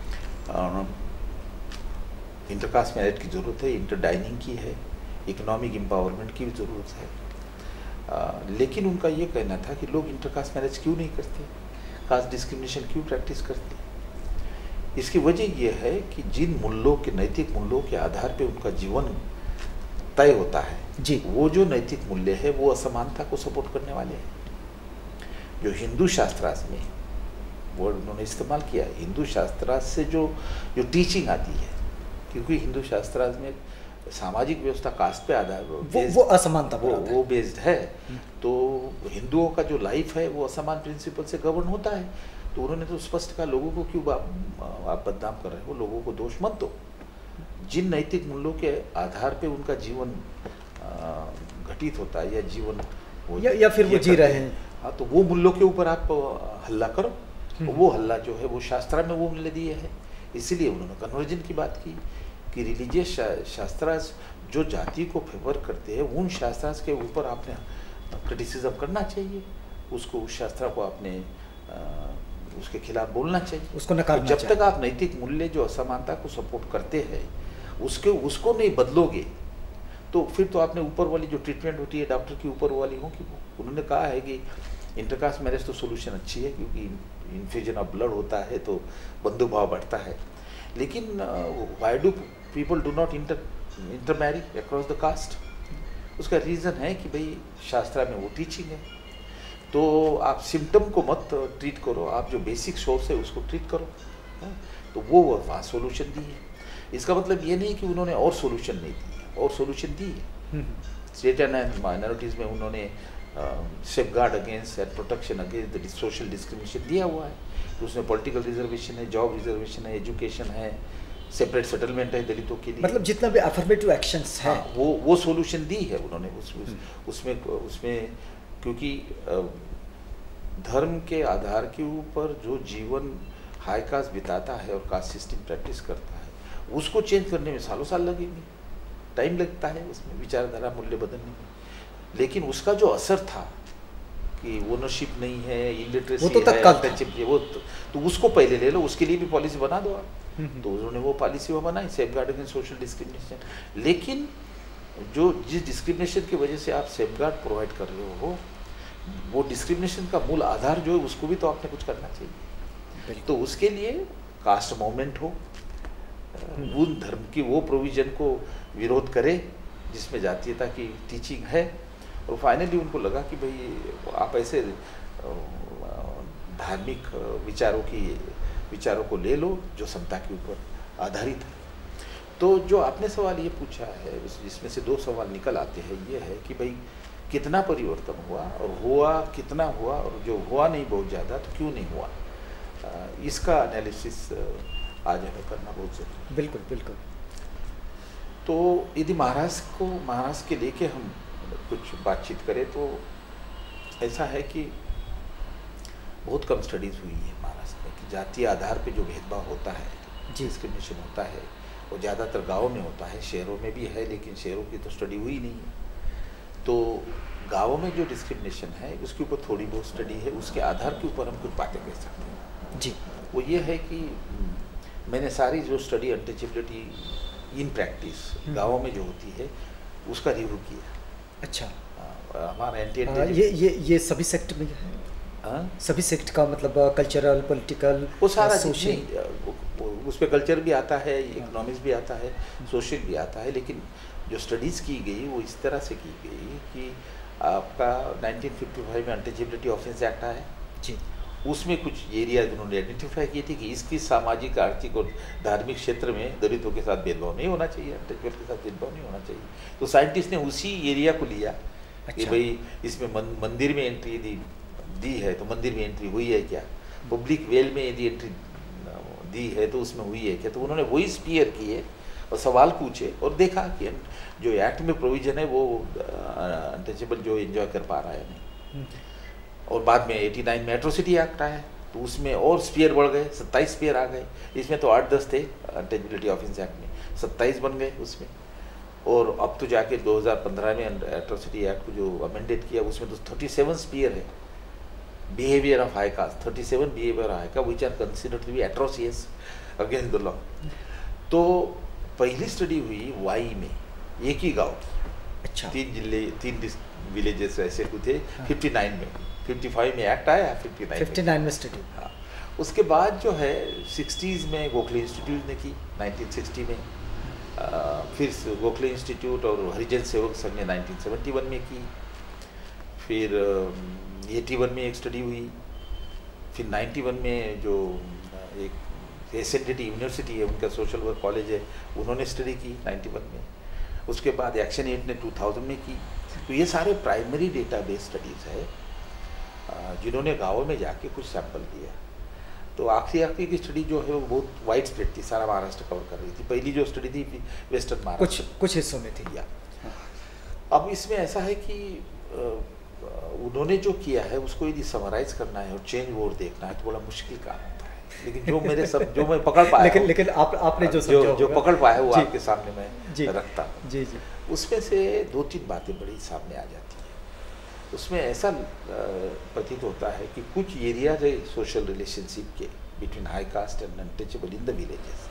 इंटरकास्ट मैरिज की ज़रूरत है, इंटरडाइनिंग की है, इकोनॉमिक एम्पावरमेंट की भी ज़रूरत है। लेकिन उनका ये कहना था कि लोग इंटरकास्ट मैरिज क्यों नहीं करते, कास्ट डिस्क्रिमिनेशन क्यों प्रैक्टिस करते। इसकी वजह यह है कि जिन मूल्यों के, नैतिक मूल्यों के आधार पे उनका जीवन तय होता है जी, वो जो नैतिक मूल्य है वो असमानता को सपोर्ट करने वाले हैं। जो हिंदू शास्त्रार्थ में वर्ड उन्होंने इस्तेमाल किया है, हिंदू शास्त्रार्थ से जो टीचिंग आती है, क्योंकि हिंदू शास्त्रार्थ में सामाजिक व्यवस्था कास्ट पे आधार वो असमानता वो बेस्ड है। तो हिंदुओं का जो लाइफ है वो असमान प्रिंसिपल से गवर्न होता है। तो उन्होंने तो स्पष्ट कहा, लोगों को क्यों आप बदनाम कर रहे हो, लोगों को दोष मत दो। जिन नैतिक मूल्यों के आधार पे उनका जीवन घटित होता है या जीवन या फिर वो जी रहे हैं, हाँ, तो वो मूल्यों के ऊपर आप हल्ला करो। वो हल्ला जो है वो शास्त्र में वो मूल्य दिए हैं। इसीलिए उन्होंने कन्वर्जन की बात की कि रिलीजियस शास्त्रार्थ जो जाति को फेवर करते हैं, उन शास्त्रार्थ के ऊपर आपने क्रिटिसिज्म करना चाहिए, उसको उस शास्त्र को आपने उसके खिलाफ बोलना चाहिए, उसको नकारना चाहिए। जब तक आप नैतिक मूल्य जो असमानता को सपोर्ट करते हैं उसको नहीं बदलोगे तो फिर तो आपने ऊपर वाली जो ट्रीटमेंट होती है डॉक्टर की ऊपर वाली होगी। उन्होंने कहा है कि इंटरकास्ट मैरिज तो सोल्यूशन अच्छी है, क्योंकि इन्फ्यूजन ऑफ ब्लड होता है तो बंधुभाव बढ़ता है। लेकिन why do people do not intermarry across the caste? उसका रीज़न है कि भाई शास्त्रा में वो टीचिंग है, तो आप सिम्टम को मत ट्रीट करो, आप जो बेसिक सोर्स है उसको ट्रीट करो। तो वो वहाँ सोल्यूशन दी है। इसका मतलब ये नहीं कि उन्होंने और सोल्यूशन नहीं दी, और सोल्यूशन दी है। स्टेट एंड माइनॉरिटीज़ में उन्होंने safeguard against and protection against the social discrimination दिया हुआ है। तो उसमें पॉलिटिकल रिजर्वेशन है, जॉब रिजर्वेशन है, एजुकेशन है, सेपरेट सेटलमेंट है दलितों के लिए। मतलब जितना भी अफर्मेटिव एक्शंस है, हाँ, वो सोल्यूशन दी है उन्होंने उसमें क्योंकि धर्म के आधार के ऊपर जो जीवन हाई कास्ट बिताता है और कास्ट सिस्टम प्रैक्टिस करता है, उसको चेंज करने में सालों साल लगेंगे, टाइम लगता है उसमें विचारधारा मूल्य बदलने में। लेकिन उसका जो असर था कि ओनरशिप नहीं है, इलिटरेसी है, वो तो उसको पहले ले लो, उसके लिए भी पॉलिसी बना दो आप। तो उन्होंने वो पॉलिसी वो बनाई, safeguard against social discrimination. लेकिन जिस डिस्क्रिमिनेशन की वजह से आप सेफ गार्ड प्रोवाइड कर रहे हो, वो डिस्क्रिमिनेशन का मूल आधार जो है उसको भी तो आपने कुछ करना चाहिए। तो उसके लिए कास्ट मूवमेंट हो, उन धर्म की वो प्रोविजन को विरोध करे जिसमें जातीयता की टीचिंग है, और फाइनली उनको लगा कि भाई आप ऐसे धार्मिक विचारों को ले लो जो समता के ऊपर आधारित है। तो जो आपने सवाल ये पूछा है, इसमें से दो सवाल निकल आते हैं, ये है कि भाई कितना परिवर्तन हुआ, और हुआ कितना हुआ, और जो हुआ नहीं बहुत ज़्यादा तो क्यों नहीं हुआ, इसका एनालिसिस आज हमें करना बहुत ज़रूरी। बिल्कुल बिल्कुल। तो यदि महाराष्ट्र के लेके हम कुछ बातचीत करें तो ऐसा है कि बहुत कम स्टडीज़ हुई है महाराष्ट्र में कि जातीय आधार पे जो भेदभाव होता है, डिस्क्रिमिनेशन होता है, वो ज़्यादातर गाँव में होता है, शहरों में भी है, लेकिन शहरों की तो स्टडी हुई नहीं है। तो गाँवों में जो डिस्क्रिमिनेशन है उसके ऊपर थोड़ी बहुत स्टडी है, उसके आधार के ऊपर हम कुछ बातें कह सकते हैं जी। वो ये है कि मैंने सारी जो स्टडी अनटचेबिलिटी इन प्रैक्टिस गाँवों में जो होती है उसका रिव्यू किया। अच्छा। हमारा ये सभी सेक्टर में है? सभी सेक्ट का मतलब कल्चरल, पॉलिटिकल, वो सारा सोशल, उसमें कल्चर भी आता है, इकोनॉमिक्स भी आता है, सोशल भी आता है। लेकिन जो स्टडीज़ की गई वो इस तरह से की गई कि आपका 1955 में अनटचेबिलिटी ऑफेंस एक्ट आया जी, उसमें कुछ एरिया उन्होंने आइडेंटिफाई किए थे कि इसकी सामाजिक, आर्थिक और धार्मिक क्षेत्र में दलितों के साथ भेदभाव नहीं होना चाहिए, अनटचेबल के साथ भेदभाव नहीं होना चाहिए। तो साइंटिस्ट ने उसी एरिया को लिया कि भाई इसमें मंदिर में एंट्री दी है तो मंदिर में एंट्री हुई है क्या, पब्लिक वेल में यदि एंट्री दी है तो उसमें हुई है क्या। तो उन्होंने वही स्पीयर किए और सवाल पूछे और देखा कि जो एक्ट में प्रोविजन है वो अनटचेबल जो एंजॉय कर पा रहा है नहीं। और बाद में 89 में एट्रोसिटी एक्ट आया तो उसमें और स्पीयर बढ़ गए, 27 स्पीयर आ गए। इसमें तो 8-10 थे अनटचेबिलिटी ऑफेंस एक्ट में, 27 बन गए उसमें। और अब तो जाके 2015 में एट्रोसिटी एक्ट को जो अमेंडेड किया उसमें तो 37 स्पीयर है, behaviour of high caste, 37 behaviour high caste which are considered to be atrocious against the law. तो पहली स्टडी हुई वाई में, एक ही गाँव की। अच्छा। 3 विलेजेस ऐसे कुछ थे। 59 में, 55 में एक्ट आया, 59 में स्टडी। हाँ, उसके बाद जो है 60s में गोखले इंस्टीट्यूट ने की, 1960 में फिर गोखले इंस्टीट्यूट और हरिजन सेवक संघ ने 1971 में की। फिर 81 में एक स्टडी हुई। फिर 91 में जो एक एसएनडीटी यूनिवर्सिटी है, उनका सोशल वर्क कॉलेज है, उन्होंने स्टडी की 91 में। उसके बाद एक्शन एड ने 2000 में की। तो ये सारे प्राइमरी डेटाबेस स्टडीज़ है जिन्होंने गाँवों में जाके कुछ सैंपल दिया। तो आखिरी की स्टडी जो है वो बहुत वाइड स्प्रेड थी, सारा महाराष्ट्र कवर कर रही थी। पहली जो स्टडी थी वेस्टर्न महाराष्ट्र, कुछ हिस्सों में थी। या अब इसमें ऐसा है कि उन्होंने जो किया है उसको यदि समराइज करना है और चेंज वोट देखना है तो बड़ा मुश्किल काम होता है। लेकिन जो मैं पकड़ पाया लेकिन आपने जो पकड़ पाया वो आपके सामने मैं रखता हूँ। जी जी। उसमें से 2-3 बातें बड़ी सामने आ जाती हैं। उसमें ऐसा प्रतीत होता है कि कुछ एरियाज है सोशल रिलेशनशिप के between high caste and untouchable in the villages,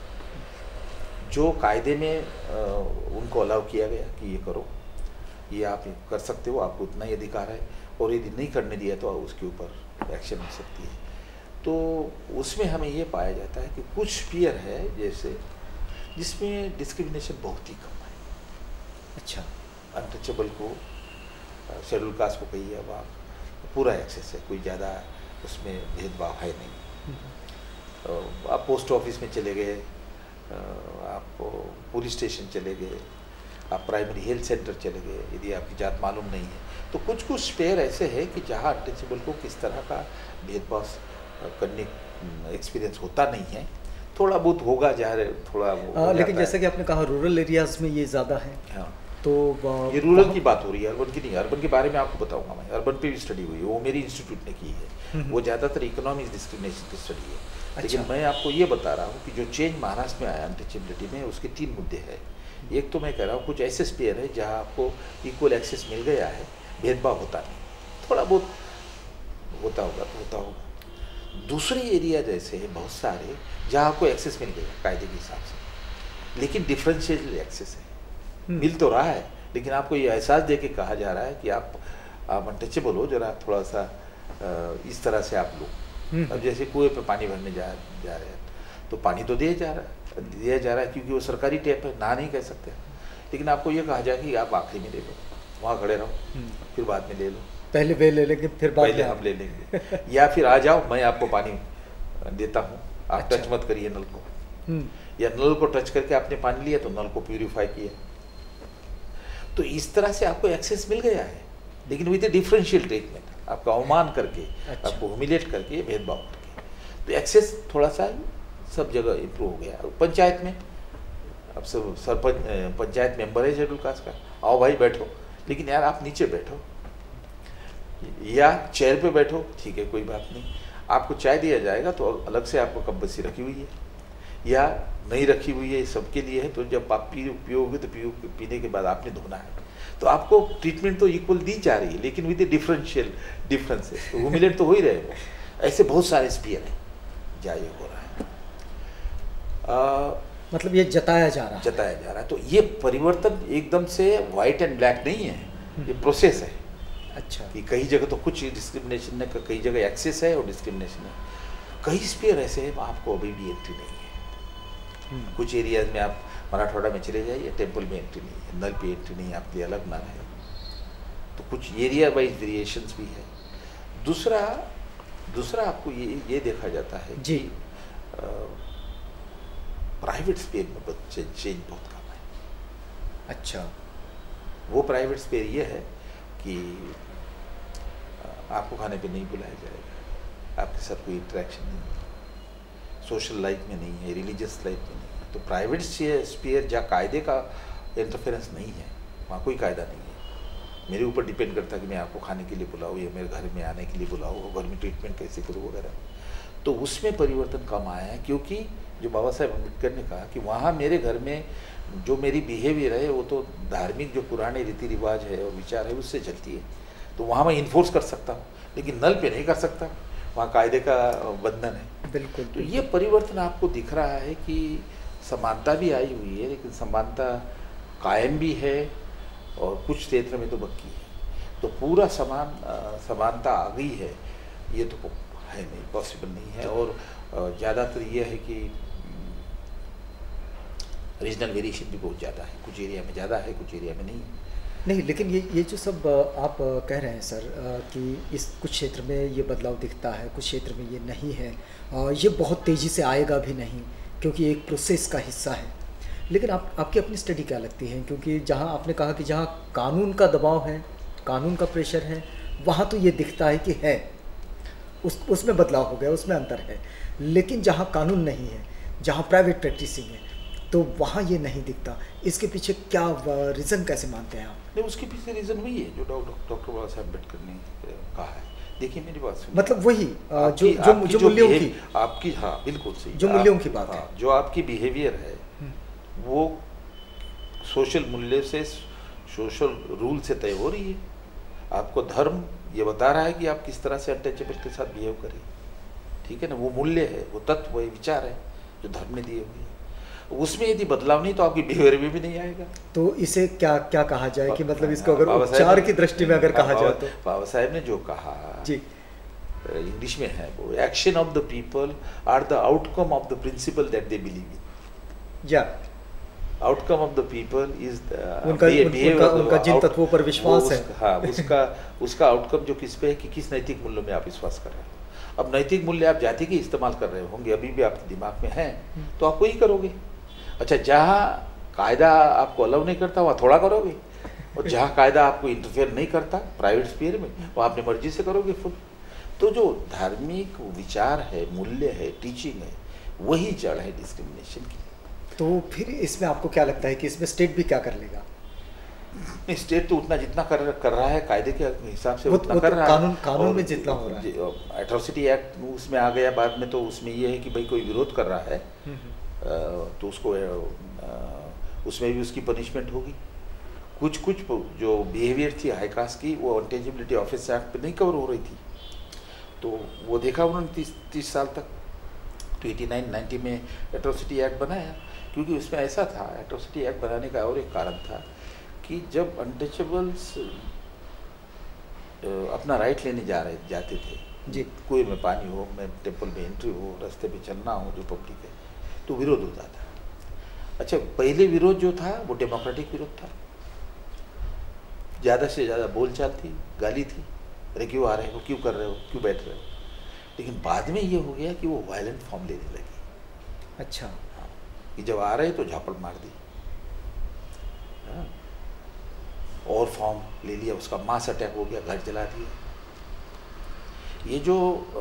जो कायदे में उनको अलाउ किया गया कि ये करो, ये आप कर सकते हो, आपको उतना ही अधिकार है, और यदि नहीं करने दिया तो उसके ऊपर एक्शन हो सकती है। तो उसमें हमें ये पाया जाता है कि कुछ स्पीयर है जैसे जिसमें डिस्क्रिमिनेशन बहुत ही कम है। अच्छा, अनटचेबल को, शेड्यूल कास्ट को कहिए अब आप, पूरा एक्सेस है, कोई ज़्यादा उसमें भेदभाव है नहीं। आप पोस्ट ऑफिस में चले गए, आप पुलिस स्टेशन चले गए, आप प्राइमरी हेल्थ सेंटर चले गए, यदि आपकी जात मालूम नहीं है तो कुछ कुछ स्पेयर ऐसे है कि जहाँ अनटचेबल को किस तरह का भेदभाव करने एक्सपीरियंस होता नहीं है। थोड़ा बहुत होगा जहाँ थोड़ा वो लेकिन जैसा कि आपने कहा रूरल एरियाज़ में ये ज़्यादा है। हाँ, तो ये रूरल की बात हो रही है, अर्बन की नहीं। अर्बन के बारे में आपको बताऊंगा मैं, अर्बन पे भी स्टडी हुई है, वो मेरी इंस्टीट्यूट ने की है, वो ज़्यादातर इकोनॉमिक डिस्क्रिमिनेशन की स्टडी है। अच्छा। लेकिन मैं आपको ये बता रहा हूँ कि जो चेंज महाराष्ट्र में आया अनटचेबिलिटी में, उसके 3 मुद्दे हैं। एक तो मैं कह रहा हूँ कुछ ऐसे स्पेयर है जहाँ आपको इक्वल एक्सेस मिल गया है, भेदभाव होता नहीं, थोड़ा बहुत होता होगा तो होता होगा। दूसरे एरिया जैसे है बहुत सारे जहाँ आपको एक्सेस मिल गया कायदे के हिसाब से, लेकिन डिफरेंशियल एक्सेस है, मिल तो रहा है लेकिन आपको ये एहसास दे के कहा जा रहा है कि आप अनटचेबल हो, जरा थोड़ा सा इस तरह से आप लो। अब जैसे कुएं पे पानी भरने जा रहे हैं तो पानी तो दिया जा रहा है क्योंकि वो सरकारी टैप है, ना नहीं कह सकते। लेकिन आपको ये कहा जाए कि आप आखिरी में ले लो, वहाँ खड़े रहो, फिर बाद में ले लो, पहले वे ले लेंगे फिर बाद पहले हम ले लेंगे, या फिर आ जाओ मैं आपको पानी देता हूँ, आप अच्छा। टच मत करिए नल को, या नल को टच करके आपने पानी लिया तो नल को प्यूरिफाई किया। तो इस तरह से आपको एक्सेस मिल गया है, लेकिन विद डिफरेंशियल ट्रीटमेंट, आपका अवमान करके, अच्छा। आपको ह्यूमिलेट करके, भेदभाव करके, तो एक्सेस थोड़ा सा सब जगह इम्प्रूव हो गया। पंचायत में अब सब सरपंच पंचायत मेंबर है शेड्यूल कास्ट का, आओ भाई बैठो, लेकिन यार आप नीचे बैठो या चेयर पे बैठो, ठीक है कोई बात नहीं, आपको चाय दिया जाएगा तो अलग से आपको कप बसी रखी हुई है या नहीं रखी हुई है, सबके लिए है। तो जब आप पियोगे तो पीने के बाद आपने धोना है, तो आपको ट्रीटमेंट तो इक्वल दी जा रही है, लेकिन विद डिफरेंशियल डिफरेंसेस, तो ह्यूमिलेट तो हो ही रहे वो। ऐसे बहुत सारे स्पीयर हैं जहाँ ये हो रहा है, मतलब ये जताया जा रहा है। तो ये परिवर्तन एकदम से वाइट एंड ब्लैक नहीं है, ये प्रोसेस है। अच्छा, कि कई जगह तो कुछ डिस्क्रिमिनेशन है, कई जगह एक्सेस है और डिस्क्रिमिनेशन है, कई स्पीयर ऐसे हैं आपको अभी भी एंट्री नहीं है। कुछ एरियाज में आप मराठवाड़ा में चले जाइए, टेम्पल में एंट्री नहीं है, नल पे एंट्री नहीं है, आपके लिए अलग नल है। तो कुछ एरिया वाइज वेरिएशंस भी है। दूसरा आपको ये देखा जाता है जी, कि प्राइवेट स्पेयर में चेंज बहुत कम है। अच्छा, वो प्राइवेट स्पेयर ये है कि आपको खाने पे नहीं बुलाया जाएगा, आपके साथ कोई इंटरेक्शन नहीं है, सोशल लाइफ में नहीं है, रिलीजियस लाइफ में नहीं है। तो प्राइवेट स्पेयर जहाँ कायदे का इंटरफेरेंस नहीं है, वहाँ कोई कायदा नहीं है। मेरे ऊपर डिपेंड करता है कि मैं आपको खाने के लिए बुलाऊँ या मेरे घर में आने के लिए बुलाऊँ, घर में ट्रीटमेंट कैसे करूँ वगैरह। तो उसमें परिवर्तन कम आया है, क्योंकि जो बाबा साहेब अम्बेडकर ने कहा कि वहाँ मेरे घर में जो मेरी बिहेवियर है वो तो धार्मिक जो पुराने रीति रिवाज है और विचार है उससे चलती है, तो वहाँ मैं इन्फोर्स कर सकता हूँ, लेकिन नल पे नहीं कर सकता, वहाँ कायदे का बंधन है। बिल्कुल। तो ये परिवर्तन आपको दिख रहा है कि समानता भी आई हुई है, लेकिन समानता कायम भी है और कुछ क्षेत्र में तो बक्की है। तो पूरा समानता आ गई है ये तो है नहीं, पॉसिबल नहीं है। और ज़्यादातर ये है कि रीजनल वेरिएशन भी बहुत ज़्यादा है, कुछ एरिया में ज़्यादा है, कुछ एरिया में नहीं। लेकिन ये जो सब आप कह रहे हैं सर कि इस कुछ क्षेत्र में ये बदलाव दिखता है, कुछ क्षेत्र में ये नहीं है, ये बहुत तेज़ी से आएगा भी नहीं क्योंकि एक प्रोसेस का हिस्सा है। लेकिन आपकी अपनी स्टडी क्या लगती है? क्योंकि जहाँ आपने कहा कि जहाँ कानून का दबाव है, कानून का प्रेशर है, वहाँ तो ये दिखता है कि है, उसमें बदलाव हो गया, उसमें अंतर है। लेकिन जहाँ कानून नहीं है, जहाँ प्राइवेट प्रैक्टिसिंग है, तो वहाँ ये नहीं दिखता। इसके पीछे क्या रीज़न कैसे मानते हैं आप? नहीं, उसके पीछे रीज़न वही है जो डॉक्टर बाबा साहब अम्बेडकर ने कहा है। देखिए मेरी बात सुनिए, मतलब वही जो मूल्यों की आपकी, हाँ बिल्कुल सही, जो मूल्यों की बात है, जो आपकी बिहेवियर है वो सोशल मूल्य से, सोशल रूल से तय हो रही है। आपको धर्म ये बता रहा है कि आप किस तरह से अनटचेबल के साथ बिहेव करें, ठीक है ना, वो मूल्य है, वो तत्व, वो विचार है जो धर्म ने दिए हुए हैं। उसमें यदि बदलाव नहीं तो आपकी बिहेवियर में भी नहीं आएगा। तो इसे क्या कहा जाए कि मतलब इसको अगर उपचार की दृष्टि में अगर कहा जाए तो बाबा साहेब ने जो कहा जी इंग्लिश में है वो, action of the people are the outcome of the principle that they believe in. या outcome of the people is उनका जिन तत्वों पर विश्वास है, हाँ उसका आउटकम जो किस पे है कि किस नैतिक मूल्यों में आप विश्वास कर रहे हो। अब नैतिक मूल्य आप जाति के इस्तेमाल कर रहे होंगे, अभी भी आपके दिमाग में है, तो आप वही करोगे। अच्छा, जहाँ कायदा आपको अलाउ नहीं करता वहाँ थोड़ा करोगे, और जहाँ कायदा आपको इंटरफेयर नहीं करता प्राइवेट स्फीयर में, वहाँ अपनी मर्जी से करोगे फुल। तो जो धार्मिक विचार है, मूल्य है, टीचिंग है, वही जड़ है डिस्क्रिमिनेशन की। तो फिर इसमें आपको क्या लगता है कि इसमें स्टेट भी क्या कर लेगा? स्टेट तो उतना जितना कर रहा है कायदे के हिसाब से उतना कर रहा है, कानून में जितना हो रहा है। एट्रोसिटी एक्ट उसमें आ गया बाद में, तो उसमें ये है कि भाई कोई विरोध कर रहा है तो उसको उसमें भी उसकी पनिशमेंट होगी। कुछ जो बिहेवियर थी हाई कास्ट की, वो अनटेजिबिलिटी ऑफिस एक्ट पे नहीं कवर हो रही थी, तो वो देखा उन्होंने 30 साल तक। तो 89-90 में एट्रोसिटी एक्ट बनाया, क्योंकि उसमें ऐसा था, एट्रोसिटी एक्ट बनाने का और एक कारण था कि जब अनटचेबल्स अपना राइट लेने जाते थे जी, कुएं में पानी हो, मैं टेम्पल में एंट्री हो, रास्ते पे चलना हो जो पब्लिक है, तो विरोध होता था। अच्छा, पहले विरोध जो था वो डेमोक्रेटिक विरोध था, ज़्यादा से ज़्यादा बोलचाल थी, गाली थी, अरे क्यों आ रहे हो, क्यों कर रहे हो, क्यों बैठ रहे हो। लेकिन बाद में ये हो गया कि वो वायलेंट फॉर्म लेने लगी। अच्छा, हाँ, कि जब आ रहे तो झापड़ मार दी, हाँ, और फॉर्म ले लिया, उसका मास अटैक हो गया, घर जला दिया। ये जो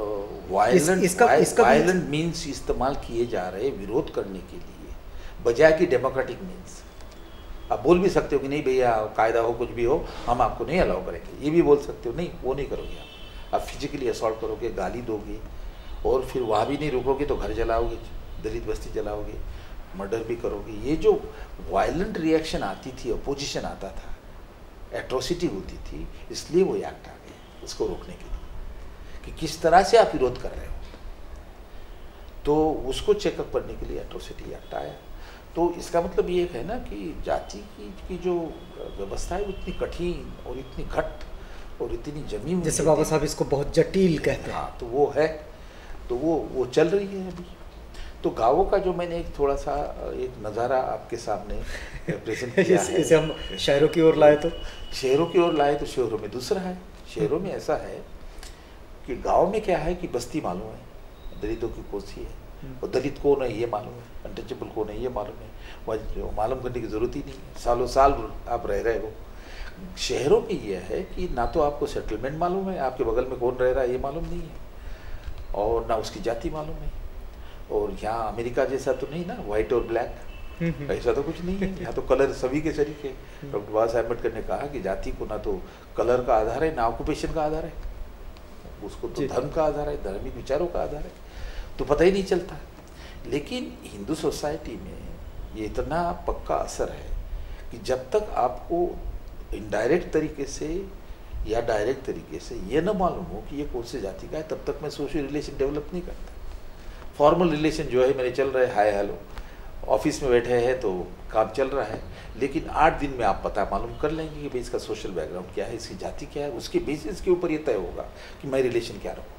वायलेंट मीन्स इस्तेमाल किए जा रहे विरोध करने के लिए, बजाय कि डेमोक्रेटिक मीन्स। आप बोल भी सकते हो कि नहीं भैया कायदा हो कुछ भी हो, हम आपको नहीं अलाउ करेंगे, ये भी बोल सकते हो, नहीं वो नहीं करोगे आप फिजिकली असॉल्ट करोगे, गाली दोगे, और फिर वहाँ भी नहीं रुकोगे तो घर जलाओगे, दलित बस्ती जलाओगे, मर्डर भी करोगे। ये जो वायलेंट रिएक्शन आती थी, अपोजिशन आता था, एट्रोसिटी होती थी, इसलिए वो एक्ट आ गया उसको रोकने के लिए कि किस तरह से आप विरोध कर रहे हो। तो उसको चेकअप करने के लिए एट्रोसिटी एक्ट आया। तो इसका मतलब ये है ना कि जाति की जो व्यवस्था है वो इतनी कठिन और इतनी घट और इतनी जमी हुई, जैसे बाबा साहब इसको बहुत जटिल कहते हैं। हाँ, तो वो है, तो वो चल रही है अभी। तो गाँवों का जो मैंने एक थोड़ा सा एक नज़ारा आपके सामने प्रेजेंट किया है, इसे हम शहरों की ओर लाए तो शहरों में दूसरा है। शहरों में ऐसा है कि गांव में क्या है कि बस्ती मालूम है, दलितों की कोसी है, और दलित कौन है ये मालूम है, अनटचेबल कौन है ये मालूम है, वह मालूम करने की ज़रूरत ही नहीं है, सालों साल आप रह रहे हो। शहरों में ये है कि ना तो आपको सेटलमेंट मालूम है, आपके बगल में कौन रह रहा है ये मालूम नहीं है, और ना उसकी जाति मालूम है। और यहाँ अमेरिका जैसा तो नहीं ना, वाइट और ब्लैक, ऐसा तो कुछ नहीं है। यहाँ तो कलर सभी के शरीक है। डॉक्टर बाबा साहब अम्बेडकर ने कहा कि जाति को ना तो कलर का आधार है, ना ऑक्यूपेशन का आधार है, उसको तो धर्म का आधार है, धार्मिक विचारों का आधार है, तो पता ही नहीं चलता। लेकिन हिंदू सोसाइटी में ये इतना पक्का असर है कि जब तक आपको इनडायरेक्ट तरीके से या डायरेक्ट तरीके से ये ना मालूम हो कि ये कौन सी जाति का है, तब तक मैं सोशल रिलेशन डेवलप नहीं करता। फॉर्मल रिलेशन जो है मेरे चल रहे, हाय हेलो, ऑफिस में बैठे हैं तो काम चल रहा है, लेकिन 8 दिन में आप पता मालूम कर लेंगे कि भाई इसका सोशल बैकग्राउंड क्या है, इसकी जाति क्या है, उसके बेसिस के ऊपर ये तय होगा कि मैं रिलेशन क्या रखूँ।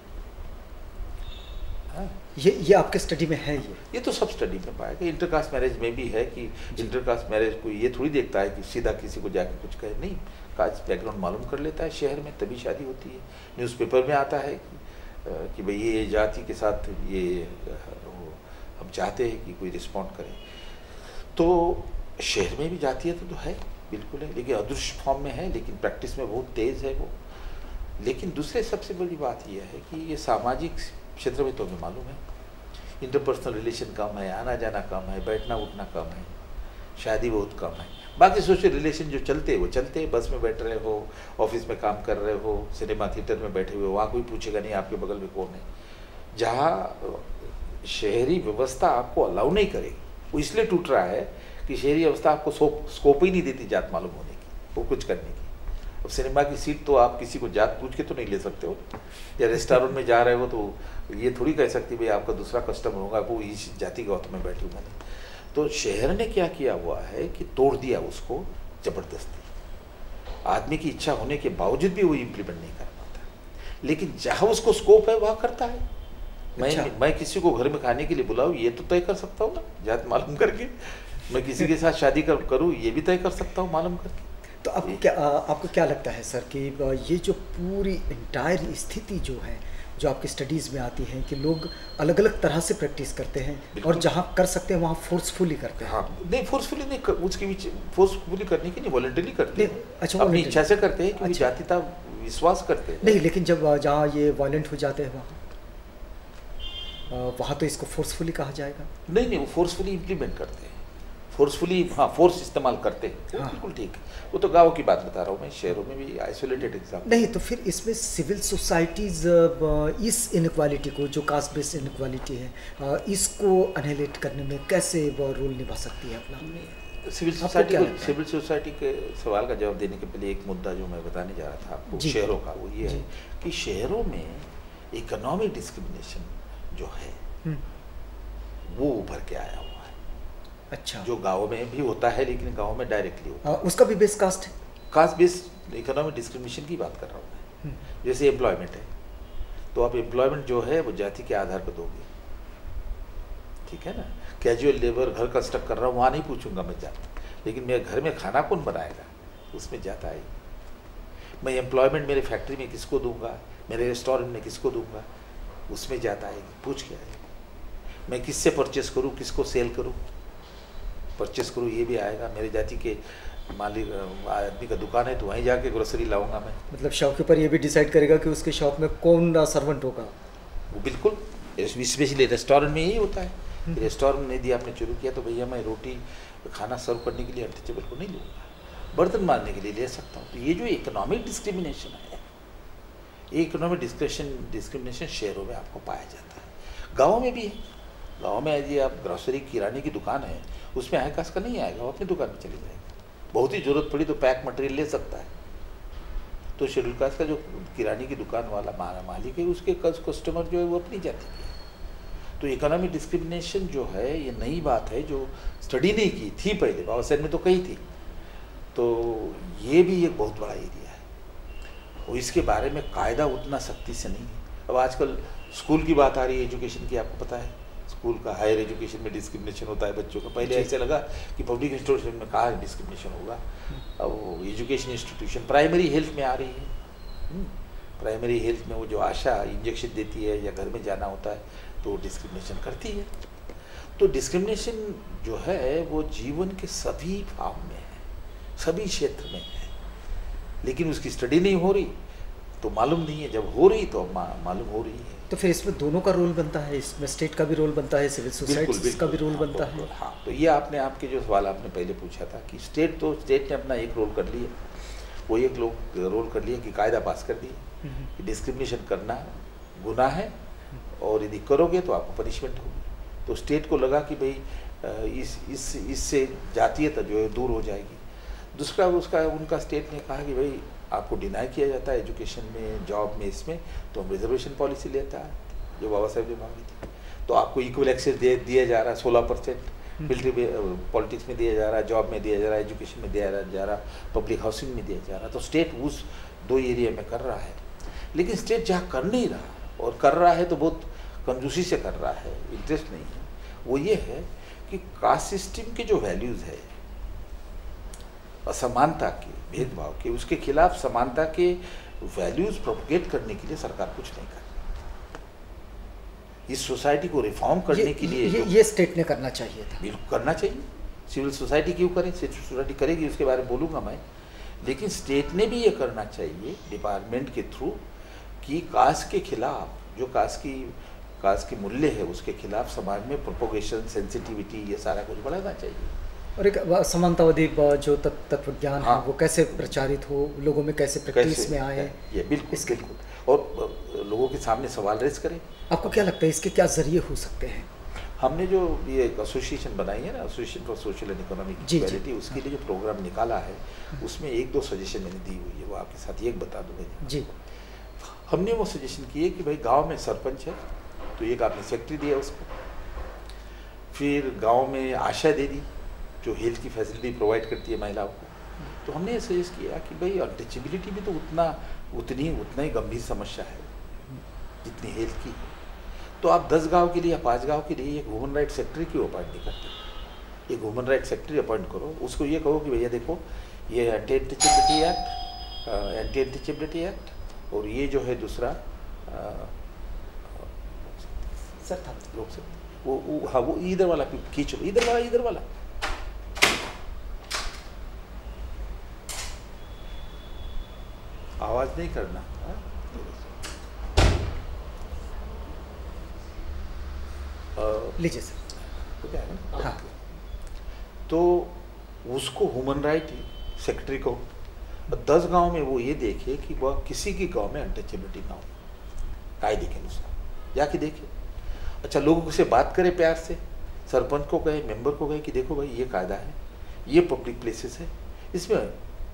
हाँ, ये आपके स्टडी में है? ये तो सब स्टडी में पाया गया। इंटरकास्ट मैरिज में भी है कि इंटरकास्ट मैरिज कोई ये थोड़ी देखता है कि सीधा किसी को जाके कुछ कहे, नहीं, कास्ट बैकग्राउंड मालूम कर लेता है शहर में, तभी शादी होती है। न्यूज़पेपर में आता है कि भाई ये जाति के साथ ये हम चाहते हैं कि कोई रिस्पॉन्ड करे। तो शहर में भी जातीयत तो है, बिल्कुल है, लेकिन अदृश्य फॉर्म में है, लेकिन प्रैक्टिस में बहुत तेज़ है वो। लेकिन दूसरे सबसे बड़ी बात यह है कि ये सामाजिक क्षेत्र में तो हमें मालूम है, इंटरपर्सनल रिलेशन कम है, आना जाना कम है, बैठना उठना कम है, शादी बहुत कम है। बाकी सोशल रिलेशन जो चलते वो चलते, बस में बैठ रहे हो, ऑफिस में काम कर रहे हो, सिनेमा थिएटर में बैठे हुए हो, वहाँ कोई पूछेगा नहीं आपके बगल में कौन है। जहाँ शहरी व्यवस्था आपको अलाउ नहीं करेगी, वो इसलिए टूट रहा है कि शहरी व्यवस्था आपको स्कोप ही नहीं देती जात मालूम होने की, वो कुछ करने की। अब सिनेमा की सीट तो आप किसी को जात पूछ के तो नहीं ले सकते हो, या रेस्टोरेंट में जा रहे हो तो ये थोड़ी कह सकती भाई आपका दूसरा कस्टमर होगा, वो इस जाति का तो मैं बैठी हूँ मैंने। तो शहर ने क्या किया हुआ है कि तोड़ दिया उसको जबरदस्ती। आदमी की इच्छा होने के बावजूद भी वो इम्प्लीमेंट नहीं कर पाता। लेकिन जहाँ उसको स्कोप है वहाँ करता है। अच्छा। मैं किसी को घर में खाने के लिए बुलाऊँ ये तो तय कर सकता हूँ ना जात मालूम करके। मैं किसी के साथ शादी करूँ ये भी तय कर सकता हूँ मालूम करके। तो आपको क्या लगता है सर कि ये जो पूरी इंटायर स्थिति जो है, जो आपकी स्टडीज़ में आती है कि लोग अलग अलग तरह से प्रैक्टिस करते हैं और जहाँ कर सकते हैं वहाँ फोर्सफुली करते हैं। हाँ, नहीं फोर्सफुली नहीं उसके बीच फोर्सफुली करने की नहीं, वॉलंटरी करते हैं। अच्छा, अपनी इच्छा से करते हैं, क्योंकि अच्छा। जातिता विश्वास करते हैं। नहीं, लेकिन जब जहाँ ये वायलेंट हो जाते हैं वहाँ तो इसको फोर्सफुली कहा जाएगा। नहीं, वो फोर्सफुली इम्प्लीमेंट करते हैं, फोर्सफुली हाँ फोर्स इस्तेमाल करते हैं। हाँ। बिल्कुल ठीक है, वो तो गाँव की बात बता रहा हूँ मैं, शहरों में भी आइसोलेटेड एग्जाम्पल। नहीं, तो फिर इसमें सिविल सोसाइटीज़ इस इनक्वालिटी को, जो कास्ट बेस्ड इनक्वालिटी है, इसको अनहेलेट करने में कैसे वो रोल निभा सकती है अपना? सिविल सोसाइटी के सवाल का जवाब देने के पहले एक मुद्दा जो मैं बताने जा रहा था आपको शहरों का, वो ये है कि शहरों में इकोनॉमिक डिस्क्रिमिनेशन जो है वो उभर के आया हुआ है। अच्छा। जो गाँव में भी होता है, लेकिन गाँव में डायरेक्टली होता है। उसका भी बेस कास्ट है? कास्ट बेस्ड इकोनॉमिक डिस्क्रिमिनेशन की बात कर रहा हूँ मैं। जैसे एम्प्लॉयमेंट है, तो आप एम्प्लॉयमेंट जो है वो जाति के आधार पर दोगे, ठीक है ना। कैजुअल लेबर, घर कंस्ट्रक्ट कर रहा हूँ, वहाँ नहीं पूछूंगा मैं जाति, लेकिन मेरे घर में खाना कौन बनाएगा उसमें जाता है। मैं एम्प्लॉयमेंट मेरे फैक्ट्री में किसको दूंगा, मेरे रेस्टोरेंट में किसको दूंगा, उसमें जाता है। पूछ के आएगा। मैं किससे परचेस करूँ, किसको सेल करूँ, परचेस करूँ, ये भी आएगा। मेरे जाति के मालिक आदमी का दुकान है तो वहीं जाके ग्रोसरी लाऊंगा मैं। मतलब शॉपकीपर ये भी डिसाइड करेगा कि उसके शॉप में कौन सर्वेंट होगा। वो बिल्कुल, स्पेशली रेस्टोरेंट में यही होता है। रेस्टोरेंट में यदि आपने शुरू किया तो भैया मैं रोटी खाना सर्व करने के लिए अनटचेबल को नहीं लूँगा, बर्तन मारने के लिए ले सकता हूँ। तो ये जो इकोनॉमिक डिस्क्रिमिनेशन है, ये इकोनॉमिक डिस्क्रिमिनेशन शहरों में आपको पाया जाता है। गाँव में भी है। गाँव में यदि आप ग्रोसरी किराने की दुकान है, उसमें हाई कास्ट का नहीं आएगा, वो अपनी दुकान में चले जाएगा। बहुत ही ज़रूरत पड़ी तो पैक मटेरियल ले सकता है। तो शेड्यूल कास्ट का जो किराने की दुकान वाला मालिक है, उसके कस्टमर जो है वो अपनी जाति के है। तो इकोनॉमिक डिस्क्रिमिनेशन जो है ये नई बात है, जो स्टडी नहीं की थी पहले, बाबा साहब में तो कही थी। तो ये भी एक बहुत बड़ा एरिया है और इसके बारे में कायदा उतना सख्ती से नहीं है। अब आजकल स्कूल की बात आ रही है, एजुकेशन की, आपको पता है स्कूल का हायर एजुकेशन में डिस्क्रिमिनेशन होता है बच्चों का। पहले ऐसे लगा कि पब्लिक इंस्टीट्यूशन में कहाँ डिस्क्रिमिनेशन होगा। अब एजुकेशन इंस्टीट्यूशन प्राइमरी हेल्थ में आ रही है। प्राइमरी हेल्थ में वो जो आशा इंजेक्शन देती है या घर में जाना होता है तो डिस्क्रिमिनेशन करती है। तो डिस्क्रिमिनेशन जो है वो जीवन के सभी भाव में है, सभी क्षेत्र में है, लेकिन उसकी स्टडी नहीं हो रही तो मालूम नहीं है। जब हो रही तो मालूम हो रही है। तो फिर इसमें दोनों का रोल बनता है, इसमें स्टेट का भी रोल बनता है, सिविल सोसाइटी का भी रोल बनता है। हाँ, तो ये आपके जो सवाल आपने पहले पूछा था कि स्टेट ने अपना एक रोल कर लिया, वो एक रोल कर लिया कि कायदा पास कर दिए कि डिस्क्रिमिनेशन करना गुनाह है और यदि करोगे तो आपको पनिशमेंट होगी। तो स्टेट को लगा कि भाई इससे जातीयता जो है दूर हो जाएगी। दूसरा उनका स्टेट ने कहा कि भाई आपको डिनाई किया जाता है एजुकेशन में, जॉब में, इसमें, तो हम रिजर्वेशन पॉलिसी लेता है जो बाबा साहब ने मांगी थी। तो आपको इक्वल एक्सेस दिया जा रहा है 16%, मिलिट्री पॉलिटिक्स में दिया जा रहा है, जॉब में दिया जा रहा है, एजुकेशन में दिया जा रहा, पब्लिक हाउसिंग में दिया जा रहा। तो स्टेट उस 2 एरिया में कर रहा है। लेकिन स्टेट जहाँ कर नहीं रहा और कर रहा है तो बहुत कंजूसी से कर रहा है, इंटरेस्ट नहीं है, वो ये है कि कास्ट सिस्टम के जो वैल्यूज़ है, असमानता के, भेदभाव के, उसके खिलाफ समानता के वैल्यूज प्रोपगेट करने के लिए सरकार कुछ नहीं कर रही। इस सोसाइटी को रिफॉर्म करने के लिए ये स्टेट ने करना चाहिए था। बिल्कुल करना चाहिए। सिविल सोसाइटी क्यों करे, सिविल सोसाइटी करेगी, उसके बारे में बोलूँगा मैं। लेकिन स्टेट ने भी ये करना चाहिए डिपार्टमेंट के थ्रू कि कास्ट के खिलाफ जो कास्ट की मूल्य है उसके खिलाफ समाज में प्रोपोगेशन, सेंसिटिविटी, ये सारा कुछ बढ़ाना चाहिए। और एक समानतावादी जो तत्वज्ञान है वो कैसे प्रचारित हो, लोगों में कैसे प्रैक्टिस में आए, ये बिल्कुल और लोगों के सामने सवाल रेज करें। आपको क्या लगता है इसके क्या जरिए हो सकते हैं? हमने जो ये एसोसिएशन बनाई है ना, association for social and economic equality, उसके लिए जो प्रोग्राम निकाला है उसमें 1-2 सजेशन मैंने दी हुई है, वो आपके साथ एक बता दूँ मैं जी। हमने वो सजेशन किए कि भाई गाँव में सरपंच है तो एक आपने सेक्रेटरी दिया उसको, फिर गाँव में आशा दे दी जो हेल्थ की फैसिलिटी प्रोवाइड करती है महिलाओं को। तो हमने ये सजेस्ट किया कि भाई अनटचेबिलिटी भी तो उतना ही गंभीर समस्या है। जितनी हेल्थ की है। तो आप 10 गांव के लिए या 5 गांव के लिए एक ह्यूमन राइट सेक्रेटरी क्यों अपॉइंट नहीं करते? एक ह्यूमन राइट सेक्रेटरी अपॉइंट करो, उसको ये कहो कि भैया देखो ये एंटी अनटचेबिलिटी एक्ट और ये जो है दूसरा सर था लोग से वो हाँ वो इधर वाला खींच लो, इधर वाला आवाज नहीं करना। लीजिए सर। हाँ। तो उसको ह्यूमन राइट सेक्रेटरी को 10 गांव में वो ये देखे कि वह किसी की गांव में अनटचेबिलिटी ना हो, कायदे के अनुसार जाके देखे। अच्छा, लोगों से बात करे प्यार से, सरपंच को कहे, मेंबर को कहे कि देखो भाई ये कायदा है, ये पब्लिक प्लेसेस है, इसमें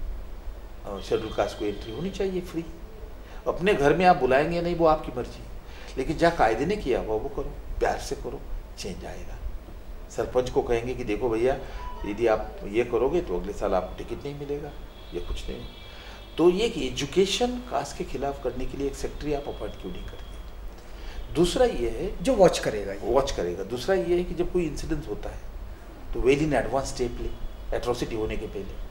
शेड्यूल कास्ट को एंट्री होनी चाहिए फ्री। अपने घर में आप बुलाएंगे नहीं, वो आपकी मर्जी, लेकिन जहाँ कायदे ने किया हुआ वो करो, प्यार से करो, चेंज आएगा। सरपंच को कहेंगे कि देखो भैया यदि आप ये करोगे तो अगले साल आपको टिकट नहीं मिलेगा, ये कुछ नहीं। तो ये कि एजुकेशन कास्ट के खिलाफ करने के लिए एक सेक्रेटरी आप अपॉइंट क्यों नहीं करते? दूसरा ये है जो वॉच करेगा। दूसरा ये है कि जब कोई इंसिडेंस होता है तो वेल इन एडवांस स्टेप ले, एट्रोसिटी होने के पहले।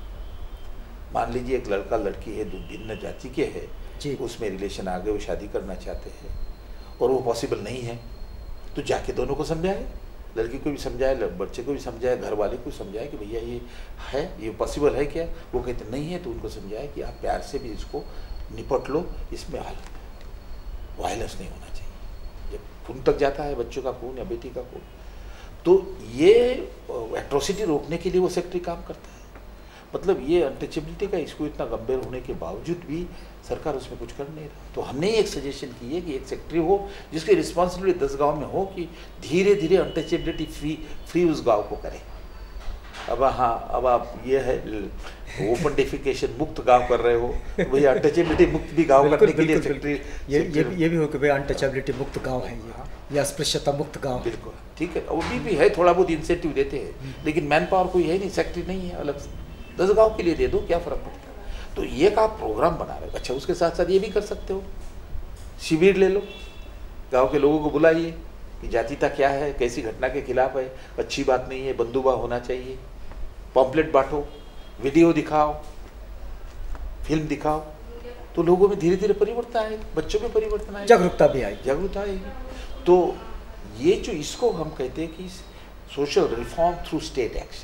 मान लीजिए एक लड़का लड़की है, दो भिन्न जाति के है जी, उसमें रिलेशन आ गए, वो शादी करना चाहते हैं और वो पॉसिबल नहीं है, तो जाके दोनों को समझाए, लड़की को भी समझाए, बच्चे को भी समझाए, घर वाले को समझाए कि भैया ये है, ये पॉसिबल है क्या? वो कहते नहीं है, तो उनको समझाए कि आप प्यार से भी इसको निपट लो, इसमें वायलेंस नहीं होना चाहिए। जब खून तक जाता है, बच्चों का खून या बेटी का खून, तो ये एट्रोसिटी रोकने के लिए वो सेक्रेटरी काम करता है। मतलब ये अनटचेबिलिटी का इसको इतना गंभीर होने के बावजूद भी सरकार उसमें कुछ कर नहीं रहा। तो हमने एक सजेशन की है कि एक सेक्रेटरी हो जिसकी रिस्पॉन्सिबिलिटी 10 गांव में हो कि धीरे धीरे अनटचेबिलिटी फ्री उस गांव को करें। अब हाँ, अब आप ये है ओपन डेफिकेशन मुक्त गांव कर रहे हो, तो भैया अनटचेबिलिटी मुक्त भी गांव करने के लिए सेक्रेटरी ये भी हो कि भाई अनटचेबिलिटी मुक्त गांव है ये, या अस्पृश्यता मुक्त गांव। बिल्कुल ठीक है, वो भी है, थोड़ा बहुत इंसेंटिव देते हैं, लेकिन मैन पावर कोई है नहीं, सेक्रेटरी नहीं है अलग से, 10 गांव के लिए दे दो, क्या फर्क पड़ता है? तो ये का आप प्रोग्राम बना रहे हो। अच्छा, उसके साथ साथ ये भी कर सकते हो, शिविर ले लो, गांव के लोगों को बुलाइए कि जातीयता क्या है, कैसी घटना के खिलाफ है, अच्छी बात नहीं है, बंदूबा होना चाहिए, पॉम्पलेट बांटो, वीडियो दिखाओ, फिल्म दिखाओ, तो लोगों में धीरे धीरे परिवर्तन आएगा, बच्चों में परिवर्तन आएगा, जागरूकता आएगी। तो ये जो इसको हम कहते हैं कि social reform through state action,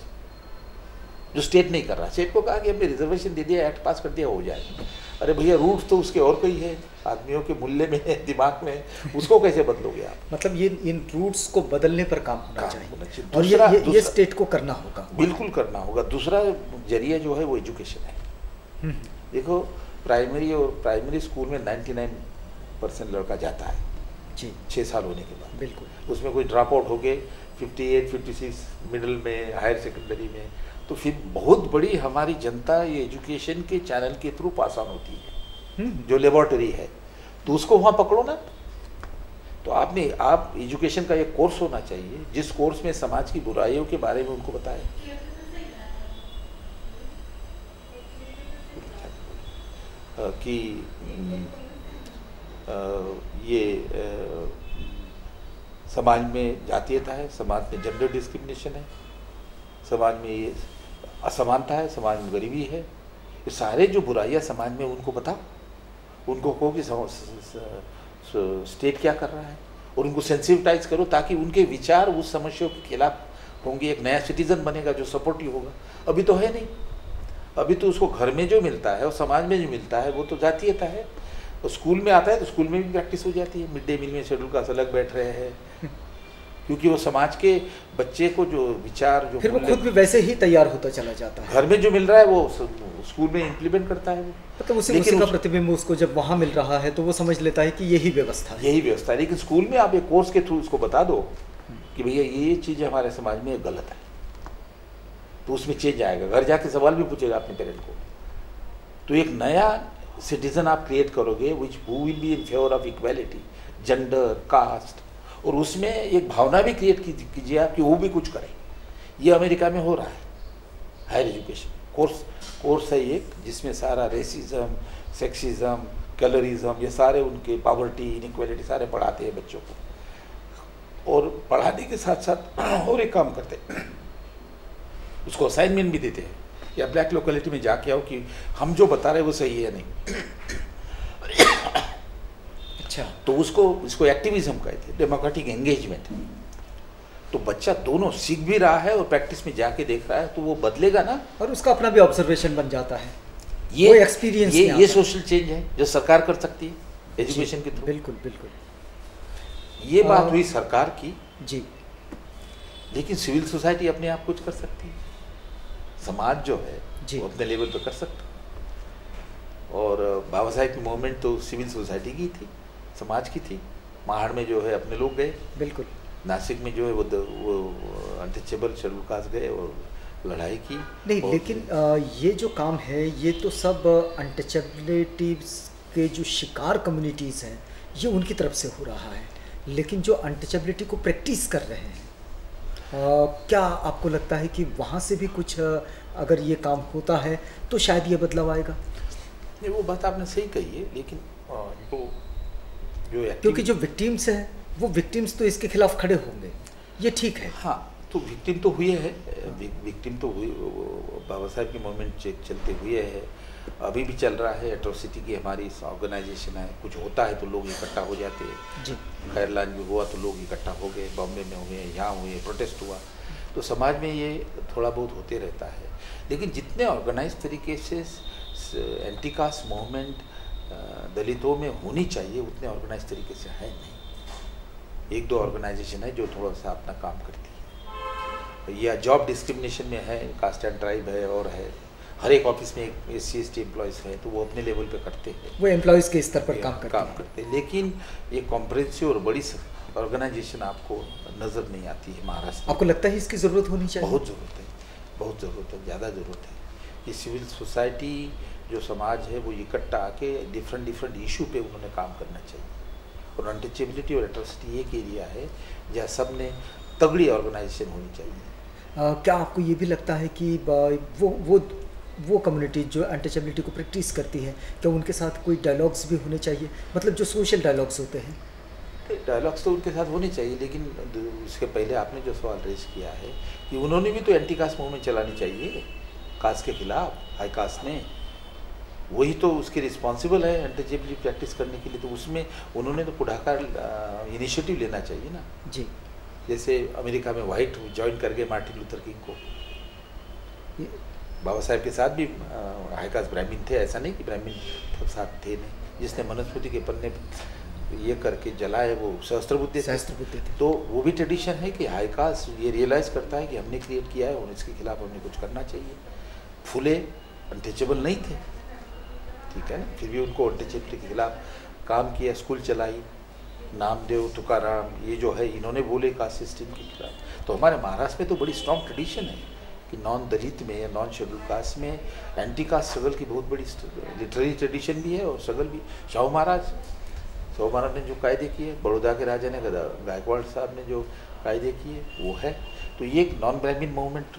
जो स्टेट नहीं कर रहा, स्टेट को कहा कि हमने रिजर्वेशन दे दिया, एक्ट पास कर दिया, हो जाएगा। अरे भैया रूट तो उसके और कई है, आदमियों के मूल्य में है, दिमाग में है, उसको कैसे बदलोगे आप? मतलब ये इन रूट्स को बदलने पर काम होना चाहिए। और ये स्टेट को करना होगा, बिल्कुल करना होगा। दूसरा जरिया जो है वो एजुकेशन है। देखो प्राइमरी स्कूल में 99% लड़का जाता है जी 6 साल होने के बाद, बिल्कुल। उसमें कोई ड्रॉप आउट हो गए 58-56 मिडिल में, हायर सेकेंडरी में, तो फिर बहुत बड़ी हमारी जनता ये एजुकेशन के चैनल के थ्रू पास ऑन होती है, जो लेबोरेटरी है, तो उसको वहाँ पकड़ो ना। तो आप एजुकेशन का एक कोर्स होना चाहिए जिस कोर्स में समाज की बुराइयों के बारे में उनको बताए कि ये समाज में जातीयता है, समाज में जेंडर डिस्क्रिमिनेशन है, समाज में ये असमानता है, समाज में गरीबी है, ये सारे जो बुराइयां समाज में उनको बताओ, उनको कहो कि स्टेट क्या कर रहा है, और उनको सेंसिटाइज करो ताकि उनके विचार उस समस्या के खिलाफ होंगे, एक नया सिटीजन बनेगा जो सपोर्टिव होगा। अभी तो है नहीं, अभी तो उसको घर में जो मिलता है और समाज में जो मिलता है वो तो जातीयता है, और स्कूल में आता है तो स्कूल में भी प्रैक्टिस हो जाती है। मिड डे मील में शेड्यूल कास्ट अलग बैठ रहे हैं क्योंकि वो समाज के बच्चे को जो विचार जो फिर वो खुद भी वैसे ही तैयार होता चला जाता है, घर में जो मिल रहा है वो स्कूल में इम्प्लीमेंट करता है वो, मतलब उसी का प्रतिबिंब उसको जब वहाँ मिल रहा है तो वो समझ लेता है कि यही व्यवस्था है। लेकिन स्कूल में आप एक कोर्स के थ्रू उसको बता दो कि भैया ये चीज़ हमारे समाज में गलत है, तो उसमें चेंज आएगा। घर जाके सवाल भी पूछेगा अपने पेरेंट को, तो एक नया सिटीजन आप क्रिएट करोगे who will be in favour of equality, gender, caste, और उसमें एक भावना भी क्रिएट कीजिए आप कि वो भी कुछ करें। ये अमेरिका में हो रहा है, हायर एजुकेशन कोर्स है एक जिसमें सारा रेसिज्म, सेक्सिज्म कलरिज्म, ये सारे उनके पावर्टी, इनइक्वालिटी सारे पढ़ाते हैं बच्चों को। और पढ़ाने के साथ साथ और एक काम करते हैं, उसको असाइनमेंट भी देते हैं, या ब्लैक लोकेलिटी में जाके आओ कि हम जो बता रहे हैं वो सही है नहीं। अच्छा, तो उसको एक्टिविज्म कहते हैं, डेमोक्रेटिक एंगेजमेंट। तो बच्चा दोनों सीख भी रहा है और प्रैक्टिस में जाके देख रहा है, तो वो बदलेगा ना, और उसका अपना भी ऑब्जर्वेशन बन जाता है। ये एक्सपीरियंस, ये सोशल चेंज है जो सरकार कर सकती है एजुकेशन के थ्रू। बिल्कुल बिल्कुल। ये बात हुई सरकार की जी, लेकिन सिविल सोसाइटी अपने आप कुछ कर सकती है, समाज जो है जी, वो अपने लेवल पे कर सकता है। और बाबा साहेब की मूवमेंट तो सिविल सोसाइटी की थी, समाज की थी। महाड़ में जो है अपने लोग गए, बिल्कुल। नासिक में जो है वो अनटचेबल शेड्यूल कास्ट गए और लड़ाई की। नहीं, लेकिन ये जो काम है ये तो सब अनटचेबिलिटीज के जो शिकार कम्युनिटीज़ हैं ये उनकी तरफ से हो रहा है, लेकिन जो अनटचेबिलिटी को प्रैक्टिस कर रहे हैं, क्या आपको लगता है कि वहाँ से भी कुछ अगर ये काम होता है तो शायद ये बदलाव आएगा? नहीं, वो बात आपने सही कही है, लेकिन क्योंकि जो विक्टिम्स हैं वो विक्टिम्स तो इसके खिलाफ खड़े होंगे, ये ठीक है। हाँ, तो विक्टिम तो हुए है, विक्टिम तो हुई, बाबा साहब की मूवमेंट चलते हुए है, अभी भी चल रहा है। एट्रोसिटी की हमारी ऑर्गेनाइजेशन है, कुछ होता है तो लोग इकट्ठा हो जाते हैं जी। खैरलान भी हुआ तो लोग इकट्ठा हो गए, बॉम्बे में हुए, यहाँ हुए, प्रोटेस्ट हुआ, तो समाज में ये थोड़ा बहुत होते रहता है। लेकिन जितने ऑर्गेनाइज तरीके से एंटी कास्ट मूवमेंट दलितों में होनी चाहिए उतने ऑर्गेनाइज तरीके से है नहीं। एक दो ऑर्गेनाइजेशन है जो थोड़ा सा अपना काम करती है, या जॉब डिस्क्रिमिनेशन में है, कास्ट एंड ट्राइब है, और है हर एक ऑफिस में एक SC/ST एम्प्लॉयज़ है, तो वो अपने लेवल पे करते हैं, वो एम्प्लॉयज़ के स्तर पर काम करते हैं। लेकिन ये कॉम्प्रिहेंसिव और बड़ी ऑर्गेनाइजेशन आपको नज़र नहीं आती है महाराष्ट्र। आपको लगता है इसकी ज़रूरत होनी चाहिए? बहुत ज़रूरत है, बहुत ज़रूरत है, ज़्यादा ज़रूरत है। ये सिविल सोसाइटी जो समाज है वो इकट्ठा आके डिफरेंट इशू पे उन्होंने काम करना चाहिए। और अनटचेबिलिटी और एट्रोसिटी एक एरिया है जहाँ सब ने तगड़ी ऑर्गेनाइजेशन होनी चाहिए। क्या आपको ये भी लगता है कि वो कम्युनिटी जो अनटचेबिलिटी को प्रैक्टिस करती है, क्या उनके साथ कोई डायलॉग्स भी होने चाहिए, मतलब जो सोशल डायलॉग्स होते हैं? डायलॉग्स तो उनके साथ होने चाहिए, लेकिन उसके पहले आपने जो सवाल रेज किया है कि उन्होंने भी तो एंटी कास्ट मूवमेंट चलानी चाहिए कास्ट के खिलाफ, हाई कास्ट में, वही तो उसके रिस्पॉन्सिबल है अनटचेबिलिटी प्रैक्टिस करने के लिए। तो उसमें उन्होंने तो पुढाकार इनिशिएटिव लेना चाहिए ना जी। जैसे अमेरिका में वाइट ज्वाइन कर गए मार्टिन लूथर किंग को, बाबा साहब के साथ भी हाई कास्ट ब्राह्मण थे, ऐसा नहीं कि ब्राह्मण साथ थे नहीं। जिसने मनुस्मृति के पन्ने ये करके जलाए वो सहस्त्रबुद्धे थे। तो वो भी ट्रेडिशन है कि हाई कास्ट ये रियलाइज़ करता है कि हमने क्रिएट किया है और इसके खिलाफ हमें कुछ करना चाहिए। फुले अनटचेबल नहीं थे, ठीक है ना, फिर भी उनको अनटचेबिलिटी के खिलाफ काम किया, स्कूल चलाई, नामदेव, तुकाराम, ये जो है इन्होंने बोले कास्ट सिस्टम के खिलाफ। तो हमारे महाराष्ट्र में तो बड़ी स्ट्रॉन्ग ट्रेडिशन है कि नॉन दलित में या नॉन शेड्यूल कास्ट में एंटी कास्ट स्ट्रगल की बहुत बड़ी लिटरेरी ट्रेडिशन भी है और स्ट्रगल भी। शाहू महाराज ने जो कायदे किए, बड़ौदा के राजा ने, गायकवाड़ साहब ने जो कायदे किए वो है। तो ये एक non Brahmin movement,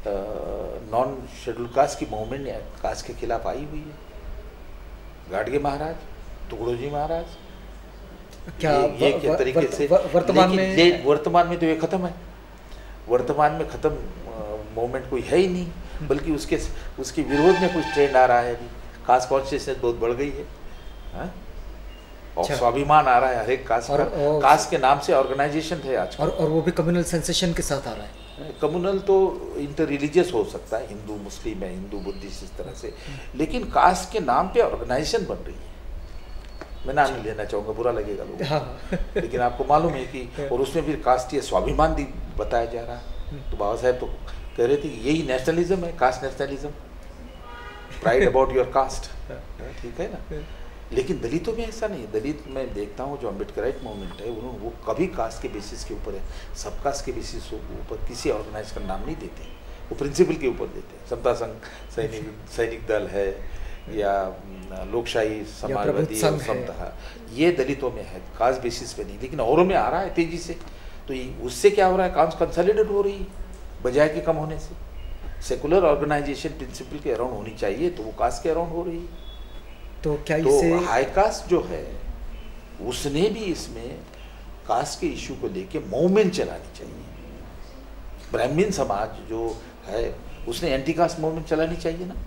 non schedule caste की मूवमेंट कास्ट के खिलाफ आई हुई है। गाडगे महाराज, टुकड़ोजी महाराज, क्या ये क्या तरीके से वर्तमान में तो ये खत्म है। वर्तमान में खत्म मूवमेंट कोई है ही नहीं, बल्कि उसके विरोध में कुछ ट्रेंड आ रहा है। अभी कास्ट कॉन्शियसनेस बहुत बढ़ गई है, और स्वाभिमान आ रहा है हर एक कास्ट का। कास्ट के नाम से ऑर्गेनाइजेशन थे आज, और वो भी कम्युनल सेंसेशन के साथ आ रहा है। कम्युनल तो इंटर रिलीजियस हो सकता है, हिंदू मुस्लिम है, हिंदू बुद्धिस्ट, इस तरह से, लेकिन कास्ट के नाम पे ऑर्गेनाइजेशन बन रही है। मैं नाम नहीं लेना चाहूँगा, बुरा लगेगा लोगों को, हाँ। लेकिन आपको मालूम है कि और उसमें फिर कास्टीय स्वाभिमान भी बताया जा रहा है। तो बाबा साहेब तो कह रहे थे कि यही नेशनलिज्म है, caste nationalism, pride about your caste, ठीक है ना। लेकिन दलितों में ऐसा नहीं। दलित में देखता हूँ जो अम्बेडकराइट मूवमेंट है, उन्होंने वो कभी कास्ट के बेसिस के ऊपर है, सब कास्ट के बेसिस के ऊपर किसी ऑर्गेनाइज का नाम नहीं देते, वो प्रिंसिपल के ऊपर देते हैं। समता संघ, सैनिक दल है, या लोकशाही समाजवादी समता, ये दलितों में है, कास्ट बेसिस पे नहीं। लेकिन औरों में आ रहा है तेजी से, तो उससे क्या हो रहा है, कास्ट कंसोलिडेट हो रही है बजाय के कम होने से। सेकुलर ऑर्गेनाइजेशन प्रिंसिपल के अराउंड होनी चाहिए, तो वो कास्ट के अराउंड हो रही है। तो क्या तो इसे हाई कास्ट जो है उसने भी इसमें कास्ट के इशू को लेके मूवमेंट चलानी चाहिए। ब्राह्मण समाज जो है उसने एंटी कास्ट मूवमेंट चलानी चाहिए ना।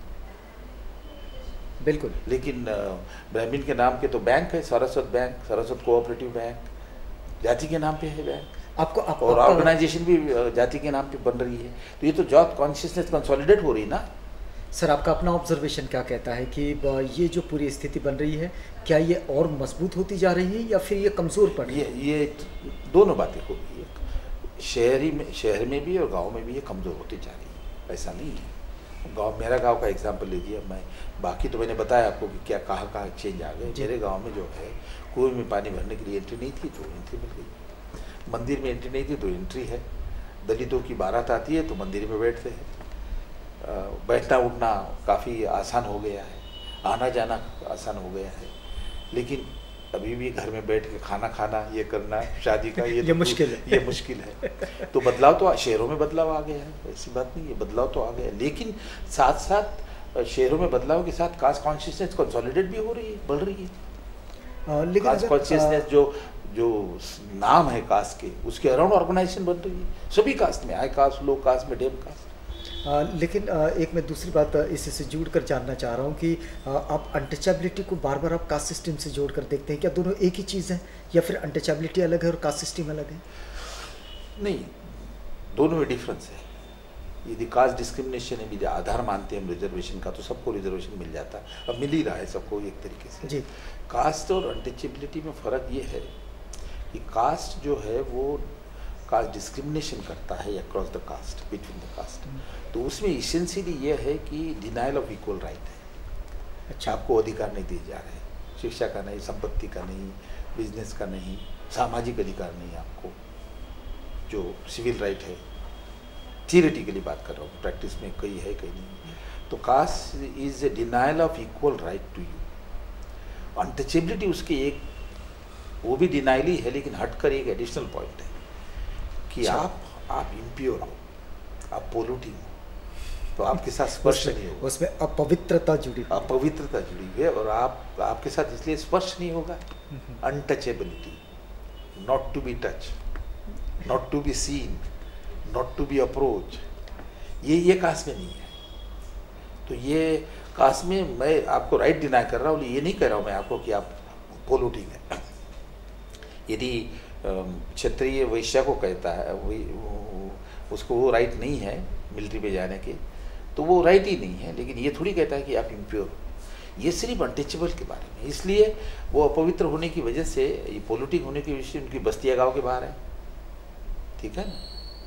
बिल्कुल। लेकिन ब्राह्मण के नाम के तो बैंक है, Saraswat bank, Saraswat cooperative bank, जाति के नाम पे है बैंक। और ऑर्गेनाइजेशन भी जाति के नाम पे बन रही है। तो ये तो जात कॉन्शियसनेस कंसोलिडेट हो रही ना। सर आपका अपना ऑब्जर्वेशन क्या कहता है कि ये जो पूरी स्थिति बन रही है, क्या ये और मजबूत होती जा रही है या फिर ये कमज़ोर पड़ रही है? ये दोनों बातें हो रही है। शहर में भी और गांव में भी ये कमज़ोर होती जा रही है, ऐसा नहीं है। मेरा गांव का एग्जांपल लीजिए। मैं बाकी तो मैंने बताया आपको कि क्या कहाँ चेंज आ गए। मेरे गाँव में जो है कुएं में पानी भरने के लिए एंट्री नहीं थी तो एंट्री मिल गई। मंदिर में एंट्री नहीं थी तो एंट्री है। दलितों की बारात आती है तो मंदिर में बैठते हैं। बैठना उठना काफ़ी आसान हो गया है, आना जाना आसान हो गया है। लेकिन अभी भी घर में बैठ के खाना खाना, ये करना, शादी का ये मुश्किल है। ये मुश्किल है। तो बदलाव तो शहरों में बदलाव आ गया है, ऐसी बात नहीं है, बदलाव तो आ गया है। लेकिन साथ साथ शहरों में बदलाव के साथ कास्ट कॉन्शियसनेस कंसोलिडेट भी हो रही है, बढ़ रही है। लेकिन कास्ट कॉन्शियसनेस जो नाम है कास्ट के, उसके अराउंड ऑर्गेनाइजेशन बन रही है सभी कास्ट में, high caste, low caste, medium caste. लेकिन एक मैं दूसरी बात इससे जोड़ कर जानना चाह रहा हूँ कि आप अनटचेबिलिटी को बार बार आप कास्ट सिस्टम से जोड़ कर देखते हैं, क्या दोनों एक ही चीज़ है या फिर अनटचेबिलिटी अलग है और कास्ट सिस्टम अलग है? नहीं, दोनों में डिफरेंस है। यदि कास्ट डिस्क्रिमिनेशन है, भी आधार मानते हैं हम रिजर्वेशन का, तो सबको रिजर्वेशन मिल जाता है, अब मिल ही रहा है सबको एक तरीके से जी। कास्ट और अनटचेबिलिटी में फ़र्क ये है कि कास्ट जो है वो कास्ट डिस्क्रिमिनेशन करता है across the caste, between the caste. तो उसमें इसेंशियली ये है कि डिनाइल ऑफ इक्वल राइट है। अच्छा, आपको अधिकार नहीं दिए जा रहे, शिक्षा का नहीं, संपत्ति का नहीं, बिजनेस का नहीं, सामाजिक अधिकार नहीं आपको, जो सिविल राइट है। थियरेटिकली बात कर रहा हूँ, प्रैक्टिस में कई है कहीं नहीं। तो caste is a denial of equal right to you. Untouchability उसके एक वो भी डिनाइल ही है, लेकिन हटकर एक एडिशनल पॉइंट है कि आप इम्प्योर हो, आप पोल्यूटिंग हो, तो आपके साथ स्पर्श नहीं होगा, उसमें अपवित्रता जुड़ी है और आपके साथ इसलिए स्पर्श नहीं होगा। Untouchability, not to be touch, not to be seen, not to be approach, ये कास्ट में नहीं है। तो ये कास्ट में मैं आपको राइट डिनाई कर रहा हूँ, ये नहीं कह रहा हूँ मैं आपको कि आप पोल्यूटिंग है। यदि क्षत्रिय वैश्य को कहता है उसको वो राइट नहीं है मिलिट्री पे जाने के, तो वो राइट ही नहीं है। लेकिन ये थोड़ी कहता है कि आप इम्प्योर, ये सिर्फ अनटचेबल के बारे में। इसलिए वो अपवित्र होने की वजह से, ये पोल्यूटिंग होने की वजह से उनकी बस्तियाँ गाँव के बाहर है, ठीक है ना।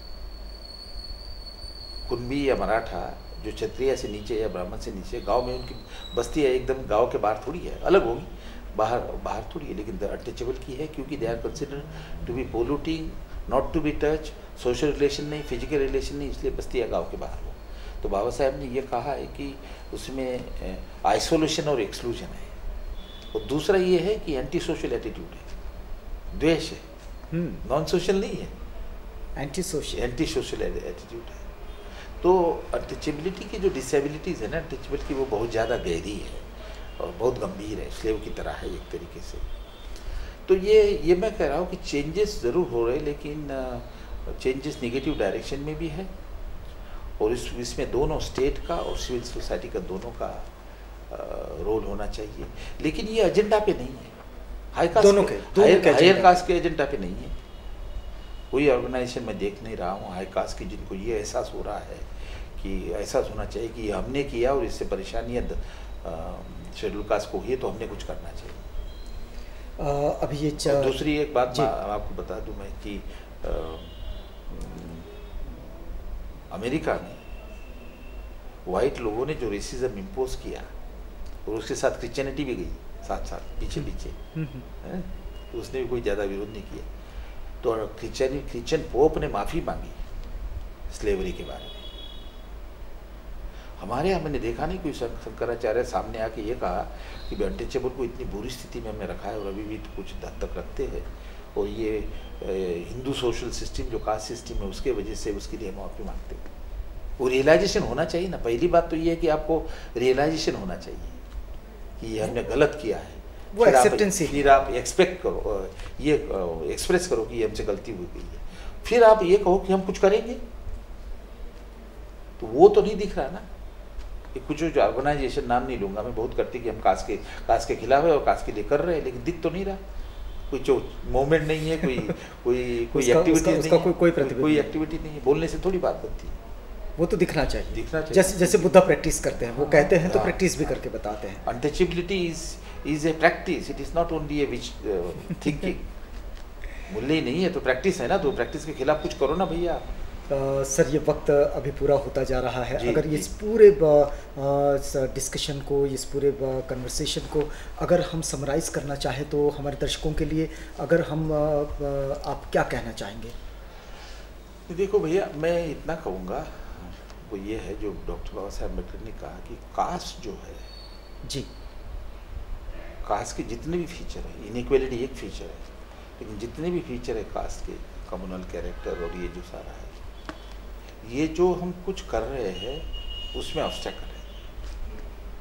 कुंभी या मराठा जो क्षत्रिय से नीचे या ब्राह्मण से नीचे गांव में, उनकी बस्ती है एकदम गांव के बाहर थोड़ी है, अलग होगी, बाहर थोड़ी है, लेकिन अनटचेबल की है क्योंकि they are considered to be polluting, not to be touch, social relation नहीं, फिजिकल रिलेशन नहीं, इसलिए बस्ती या गाँव के बाहर हो। तो बाबा साहब ने ये कहा है कि उसमें आइसोलेशन और एक्सक्लूजन है। और दूसरा ये है कि एंटी सोशल एटीट्यूड है, द्वेष है, नॉन सोशल नहीं है, एंटी सोशल एटीट्यूड है। तो अनटचेबिलिटी की जो डिसेबिलिटीज़ है ना, अनटचेबल की, वो बहुत ज़्यादा गहरी है और बहुत गंभीर है, स्लेव की तरह है एक तरीके से। तो ये मैं कह रहा हूँ कि चेंजेस ज़रूर हो रहे हैं, लेकिन चेंजेस नेगेटिव डायरेक्शन में भी है। और इसमें दोनों स्टेट का और सिविल सोसाइटी का दोनों का रोल होना चाहिए। लेकिन ये एजेंडा पे नहीं है, हायर कास्ट के एजेंडा पे नहीं है। कोई ऑर्गेनाइजेशन में देख नहीं रहा हूँ हाई कास्ट की जिनको ये एहसास हो रहा है कि एहसास होना चाहिए कि हमने किया और इससे परेशानियाँ शेड्यूल कास्ट को हुई, तो हमने कुछ करना चाहिए। अभी ये दूसरी एक बात मैं आपको बता दूं मैं कि अमेरिका में वाइट लोगों ने जो रेसिज्म इम्पोज किया और उसके साथ क्रिश्चियनिटी भी गई साथ पीछे तो उसने भी कोई ज़्यादा विरोध नहीं किया। तो क्रिश्चियन पोप ने माफ़ी मांगी स्लेवरी के बारे में। हमारे यहाँ मैंने देखा नहीं कोई शंकराचार्य सामने आके ये कहा कि अनटचेबल को इतनी बुरी स्थिति में हमने रखा है और अभी भी कुछ हद तक रखते हैं, और ये हिंदू सोशल सिस्टम जो कास्ट सिस्टम है उसके वजह से उसके लिए माफ़ी मांगते हैं। वो रियलाइजेशन होना चाहिए ना। पहली बात तो ये है कि आपको रियलाइजेशन होना चाहिए कि ये हमने गलत किया है, वो एक्सेप्टेंस ही, फिर आप एक्सपेक्ट करो, ये एक्सप्रेस करो कि ये हमसे गलती हुई गई है, फिर आप ये कहो कि हम कुछ करेंगे, तो वो तो नहीं दिख रहा ना। ये कुछ जो ऑर्गेनाइजेशन, नाम नहीं लूंगा मैं, बहुत करती कि हम कास्ट के खिलाफ है और कास्ट के लिए कर रहे हैं, लेकिन दिख तो नहीं रहा, कोई जो मूवमेंट नहीं है, कोई एक्टिविटी नहीं है, कोई एक्टिविटी नहीं है, बोलने से थोड़ी बात बनती है, वो तो दिखना चाहिए। जैसे बुद्धा प्रैक्टिस करते हैं, वो कहते हैं तो प्रैक्टिस भी करके बताते हैं। Untouchability is a practice, it is not only a which thinking. मूल्य ही नहीं है तो प्रैक्टिस है ना, तो प्रैक्टिस के खिलाफ कुछ करो ना भैया। सर ये वक्त अभी पूरा होता जा रहा है, अगर इस पूरे डिस्कशन को, इस पूरे कन्वर्सेशन को अगर हम समराइज करना चाहें तो हमारे दर्शकों के लिए अगर हम आप क्या कहना चाहेंगे? देखो भैया, मैं इतना कहूँगा, वो ये है जो डॉक्टर बाबा साहब अम्बेडकर ने कहा कि कास्ट जो है जी, कास्ट के जितने भी फीचर है, इनइक्वालिटी एक फीचर है, लेकिन जितने भी फीचर है कास्ट के, कम्युनल कैरेक्टर और ये जो सारा है, ये जो हम कुछ कर रहे हैं उसमें ऑब्स्टेकल है।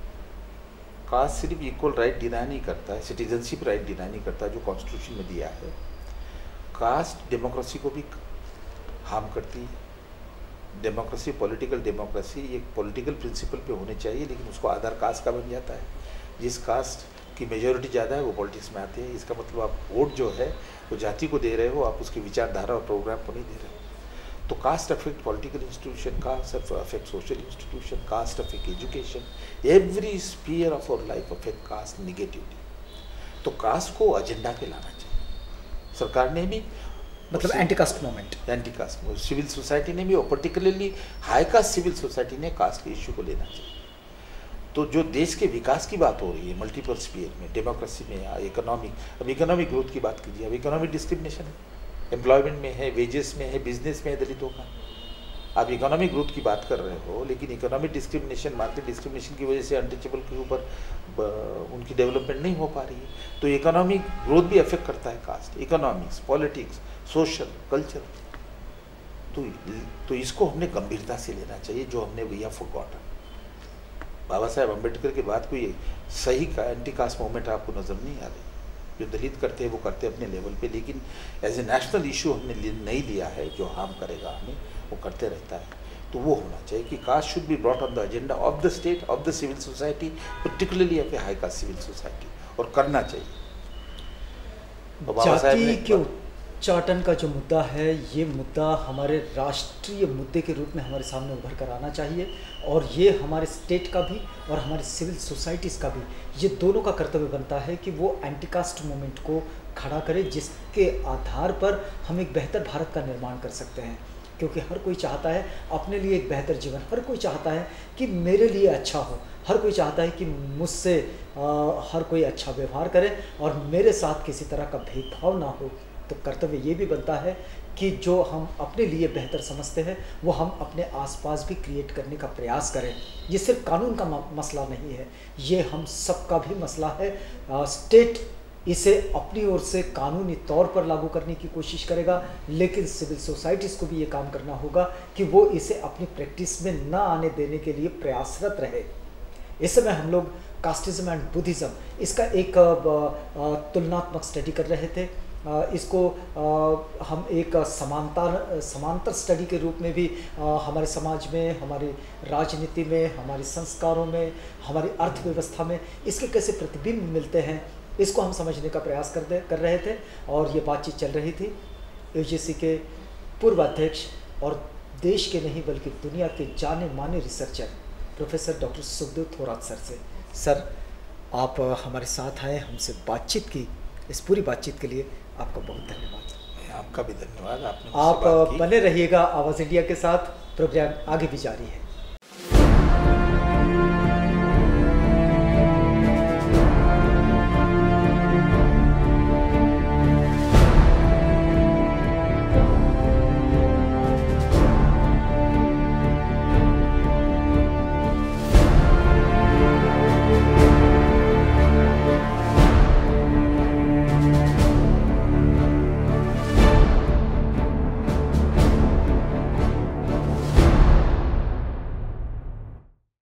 कास्ट सिर्फ इक्वल राइट डिनाई नहीं करता है, सिटीजनशिप राइट डिनाई नहीं करता जो कॉन्स्टिट्यूशन में दिया है। कास्ट डेमोक्रेसी को भी हार्म करती है। डेमोक्रेसी, पॉलिटिकल डेमोक्रेसी एक पॉलिटिकल प्रिंसिपल पे होने चाहिए, लेकिन उसको आधार कास्ट का बन जाता है। जिस कास्ट की मेजॉरिटी ज़्यादा है वो पॉलिटिक्स में आते हैं, इसका मतलब आप वोट जो है वो जाति को दे रहे हो, आप उसकी विचारधारा और प्रोग्राम को नहीं दे रहे हो। तो caste affect political institution, caste affect social institution, caste affect education, every sphere of our life affect caste negatively. तो कास्ट को एजेंडा पे लाना चाहिए सरकार ने भी, मतलब anti caste movement, civil society ने भी, और particularly high caste civil society ने कास्ट के इश्यू को लेना चाहिए। तो जो देश के विकास की बात हो रही है मल्टीपल स्फीयर में, डेमोक्रेसी में या इकोनॉमिक, अब इकोनॉमिक ग्रोथ की बात कीजिए, अब इकोनॉमिक डिस्क्रिमिनेशन है, एम्प्लॉयमेंट में है, वेजेस में है, बिजनेस में है दलितों का। आप इकोनॉमिक ग्रोथ की बात कर रहे हो, लेकिन इकोनॉमिक डिस्क्रिमिनेशन, मार्केट डिस्क्रिमिनेशन की वजह से अनटचेबल के ऊपर उनकी डेवलपमेंट नहीं हो पा रही है। तो इकोनॉमिक ग्रोथ भी अफेक्ट करता है caste, economics, politics, social, culture. तो इसको हमने गंभीरता से लेना चाहिए, जो हमने भैया फॉरगॉटन। बाबा साहेब अम्बेडकर के बाद कोई सही एंटी कास्ट मूवमेंट आपको नजर नहीं आ रही। जो दलित करते हैं वो करते हैं अपने लेवल पे, लेकिन एज ए नेशनल इशू हमने नहीं लिया है जो हार्म करेगा हमें, वो करते रहता है। तो वो होना चाहिए कि caste should be brought on the agenda of the state, of the civil society, particularly of a high caste civil society, और करना चाहिए। तो बाबा साहब के उच्चाटन का जो मुद्दा है, ये मुद्दा हमारे राष्ट्रीय मुद्दे के रूप में हमारे सामने उभर कर आना चाहिए, और ये हमारे स्टेट का भी और हमारे सिविल सोसाइटीज़ का भी, ये दोनों का कर्तव्य बनता है कि वो एंटी कास्ट मूवमेंट को खड़ा करे, जिसके आधार पर हम एक बेहतर भारत का निर्माण कर सकते हैं। क्योंकि हर कोई चाहता है अपने लिए एक बेहतर जीवन, हर कोई चाहता है कि मेरे लिए अच्छा हो, हर कोई चाहता है कि मुझसे हर कोई अच्छा व्यवहार करे और मेरे साथ किसी तरह का भेदभाव ना हो। तो कर्तव्य ये भी बनता है कि जो हम अपने लिए बेहतर समझते हैं वो हम अपने आसपास भी क्रिएट करने का प्रयास करें। ये सिर्फ कानून का मसला नहीं है, ये हम सबका भी मसला है। स्टेट इसे अपनी ओर से कानूनी तौर पर लागू करने की कोशिश करेगा, लेकिन सिविल सोसाइटीज़ को भी ये काम करना होगा कि वो इसे अपनी प्रैक्टिस में ना आने देने के लिए प्रयासरत रहे। इस समय हम लोग कास्टिज्म एंड बुद्धिज़्म, इसका एक तुलनात्मक स्टडी कर रहे थे। इसको हम एक समांतर स्टडी के रूप में भी हमारे समाज में, हमारी राजनीति में, हमारे संस्कारों में, हमारी अर्थव्यवस्था में इसके कैसे प्रतिबिंब मिलते हैं, इसको हम समझने का प्रयास कर रहे थे। और ये बातचीत चल रही थी यूजीसी के पूर्व अध्यक्ष और देश के नहीं बल्कि दुनिया के जाने माने researcher professor doctor Sukhadeo Thorat sir से। सर, आप हमारे साथ आए, हमसे बातचीत की, इस पूरी बातचीत के लिए आपका बहुत धन्यवाद। आपका भी धन्यवाद। आप बने रहिएगा आवाज़ इंडिया के साथ, प्रोग्राम आगे भी जारी है।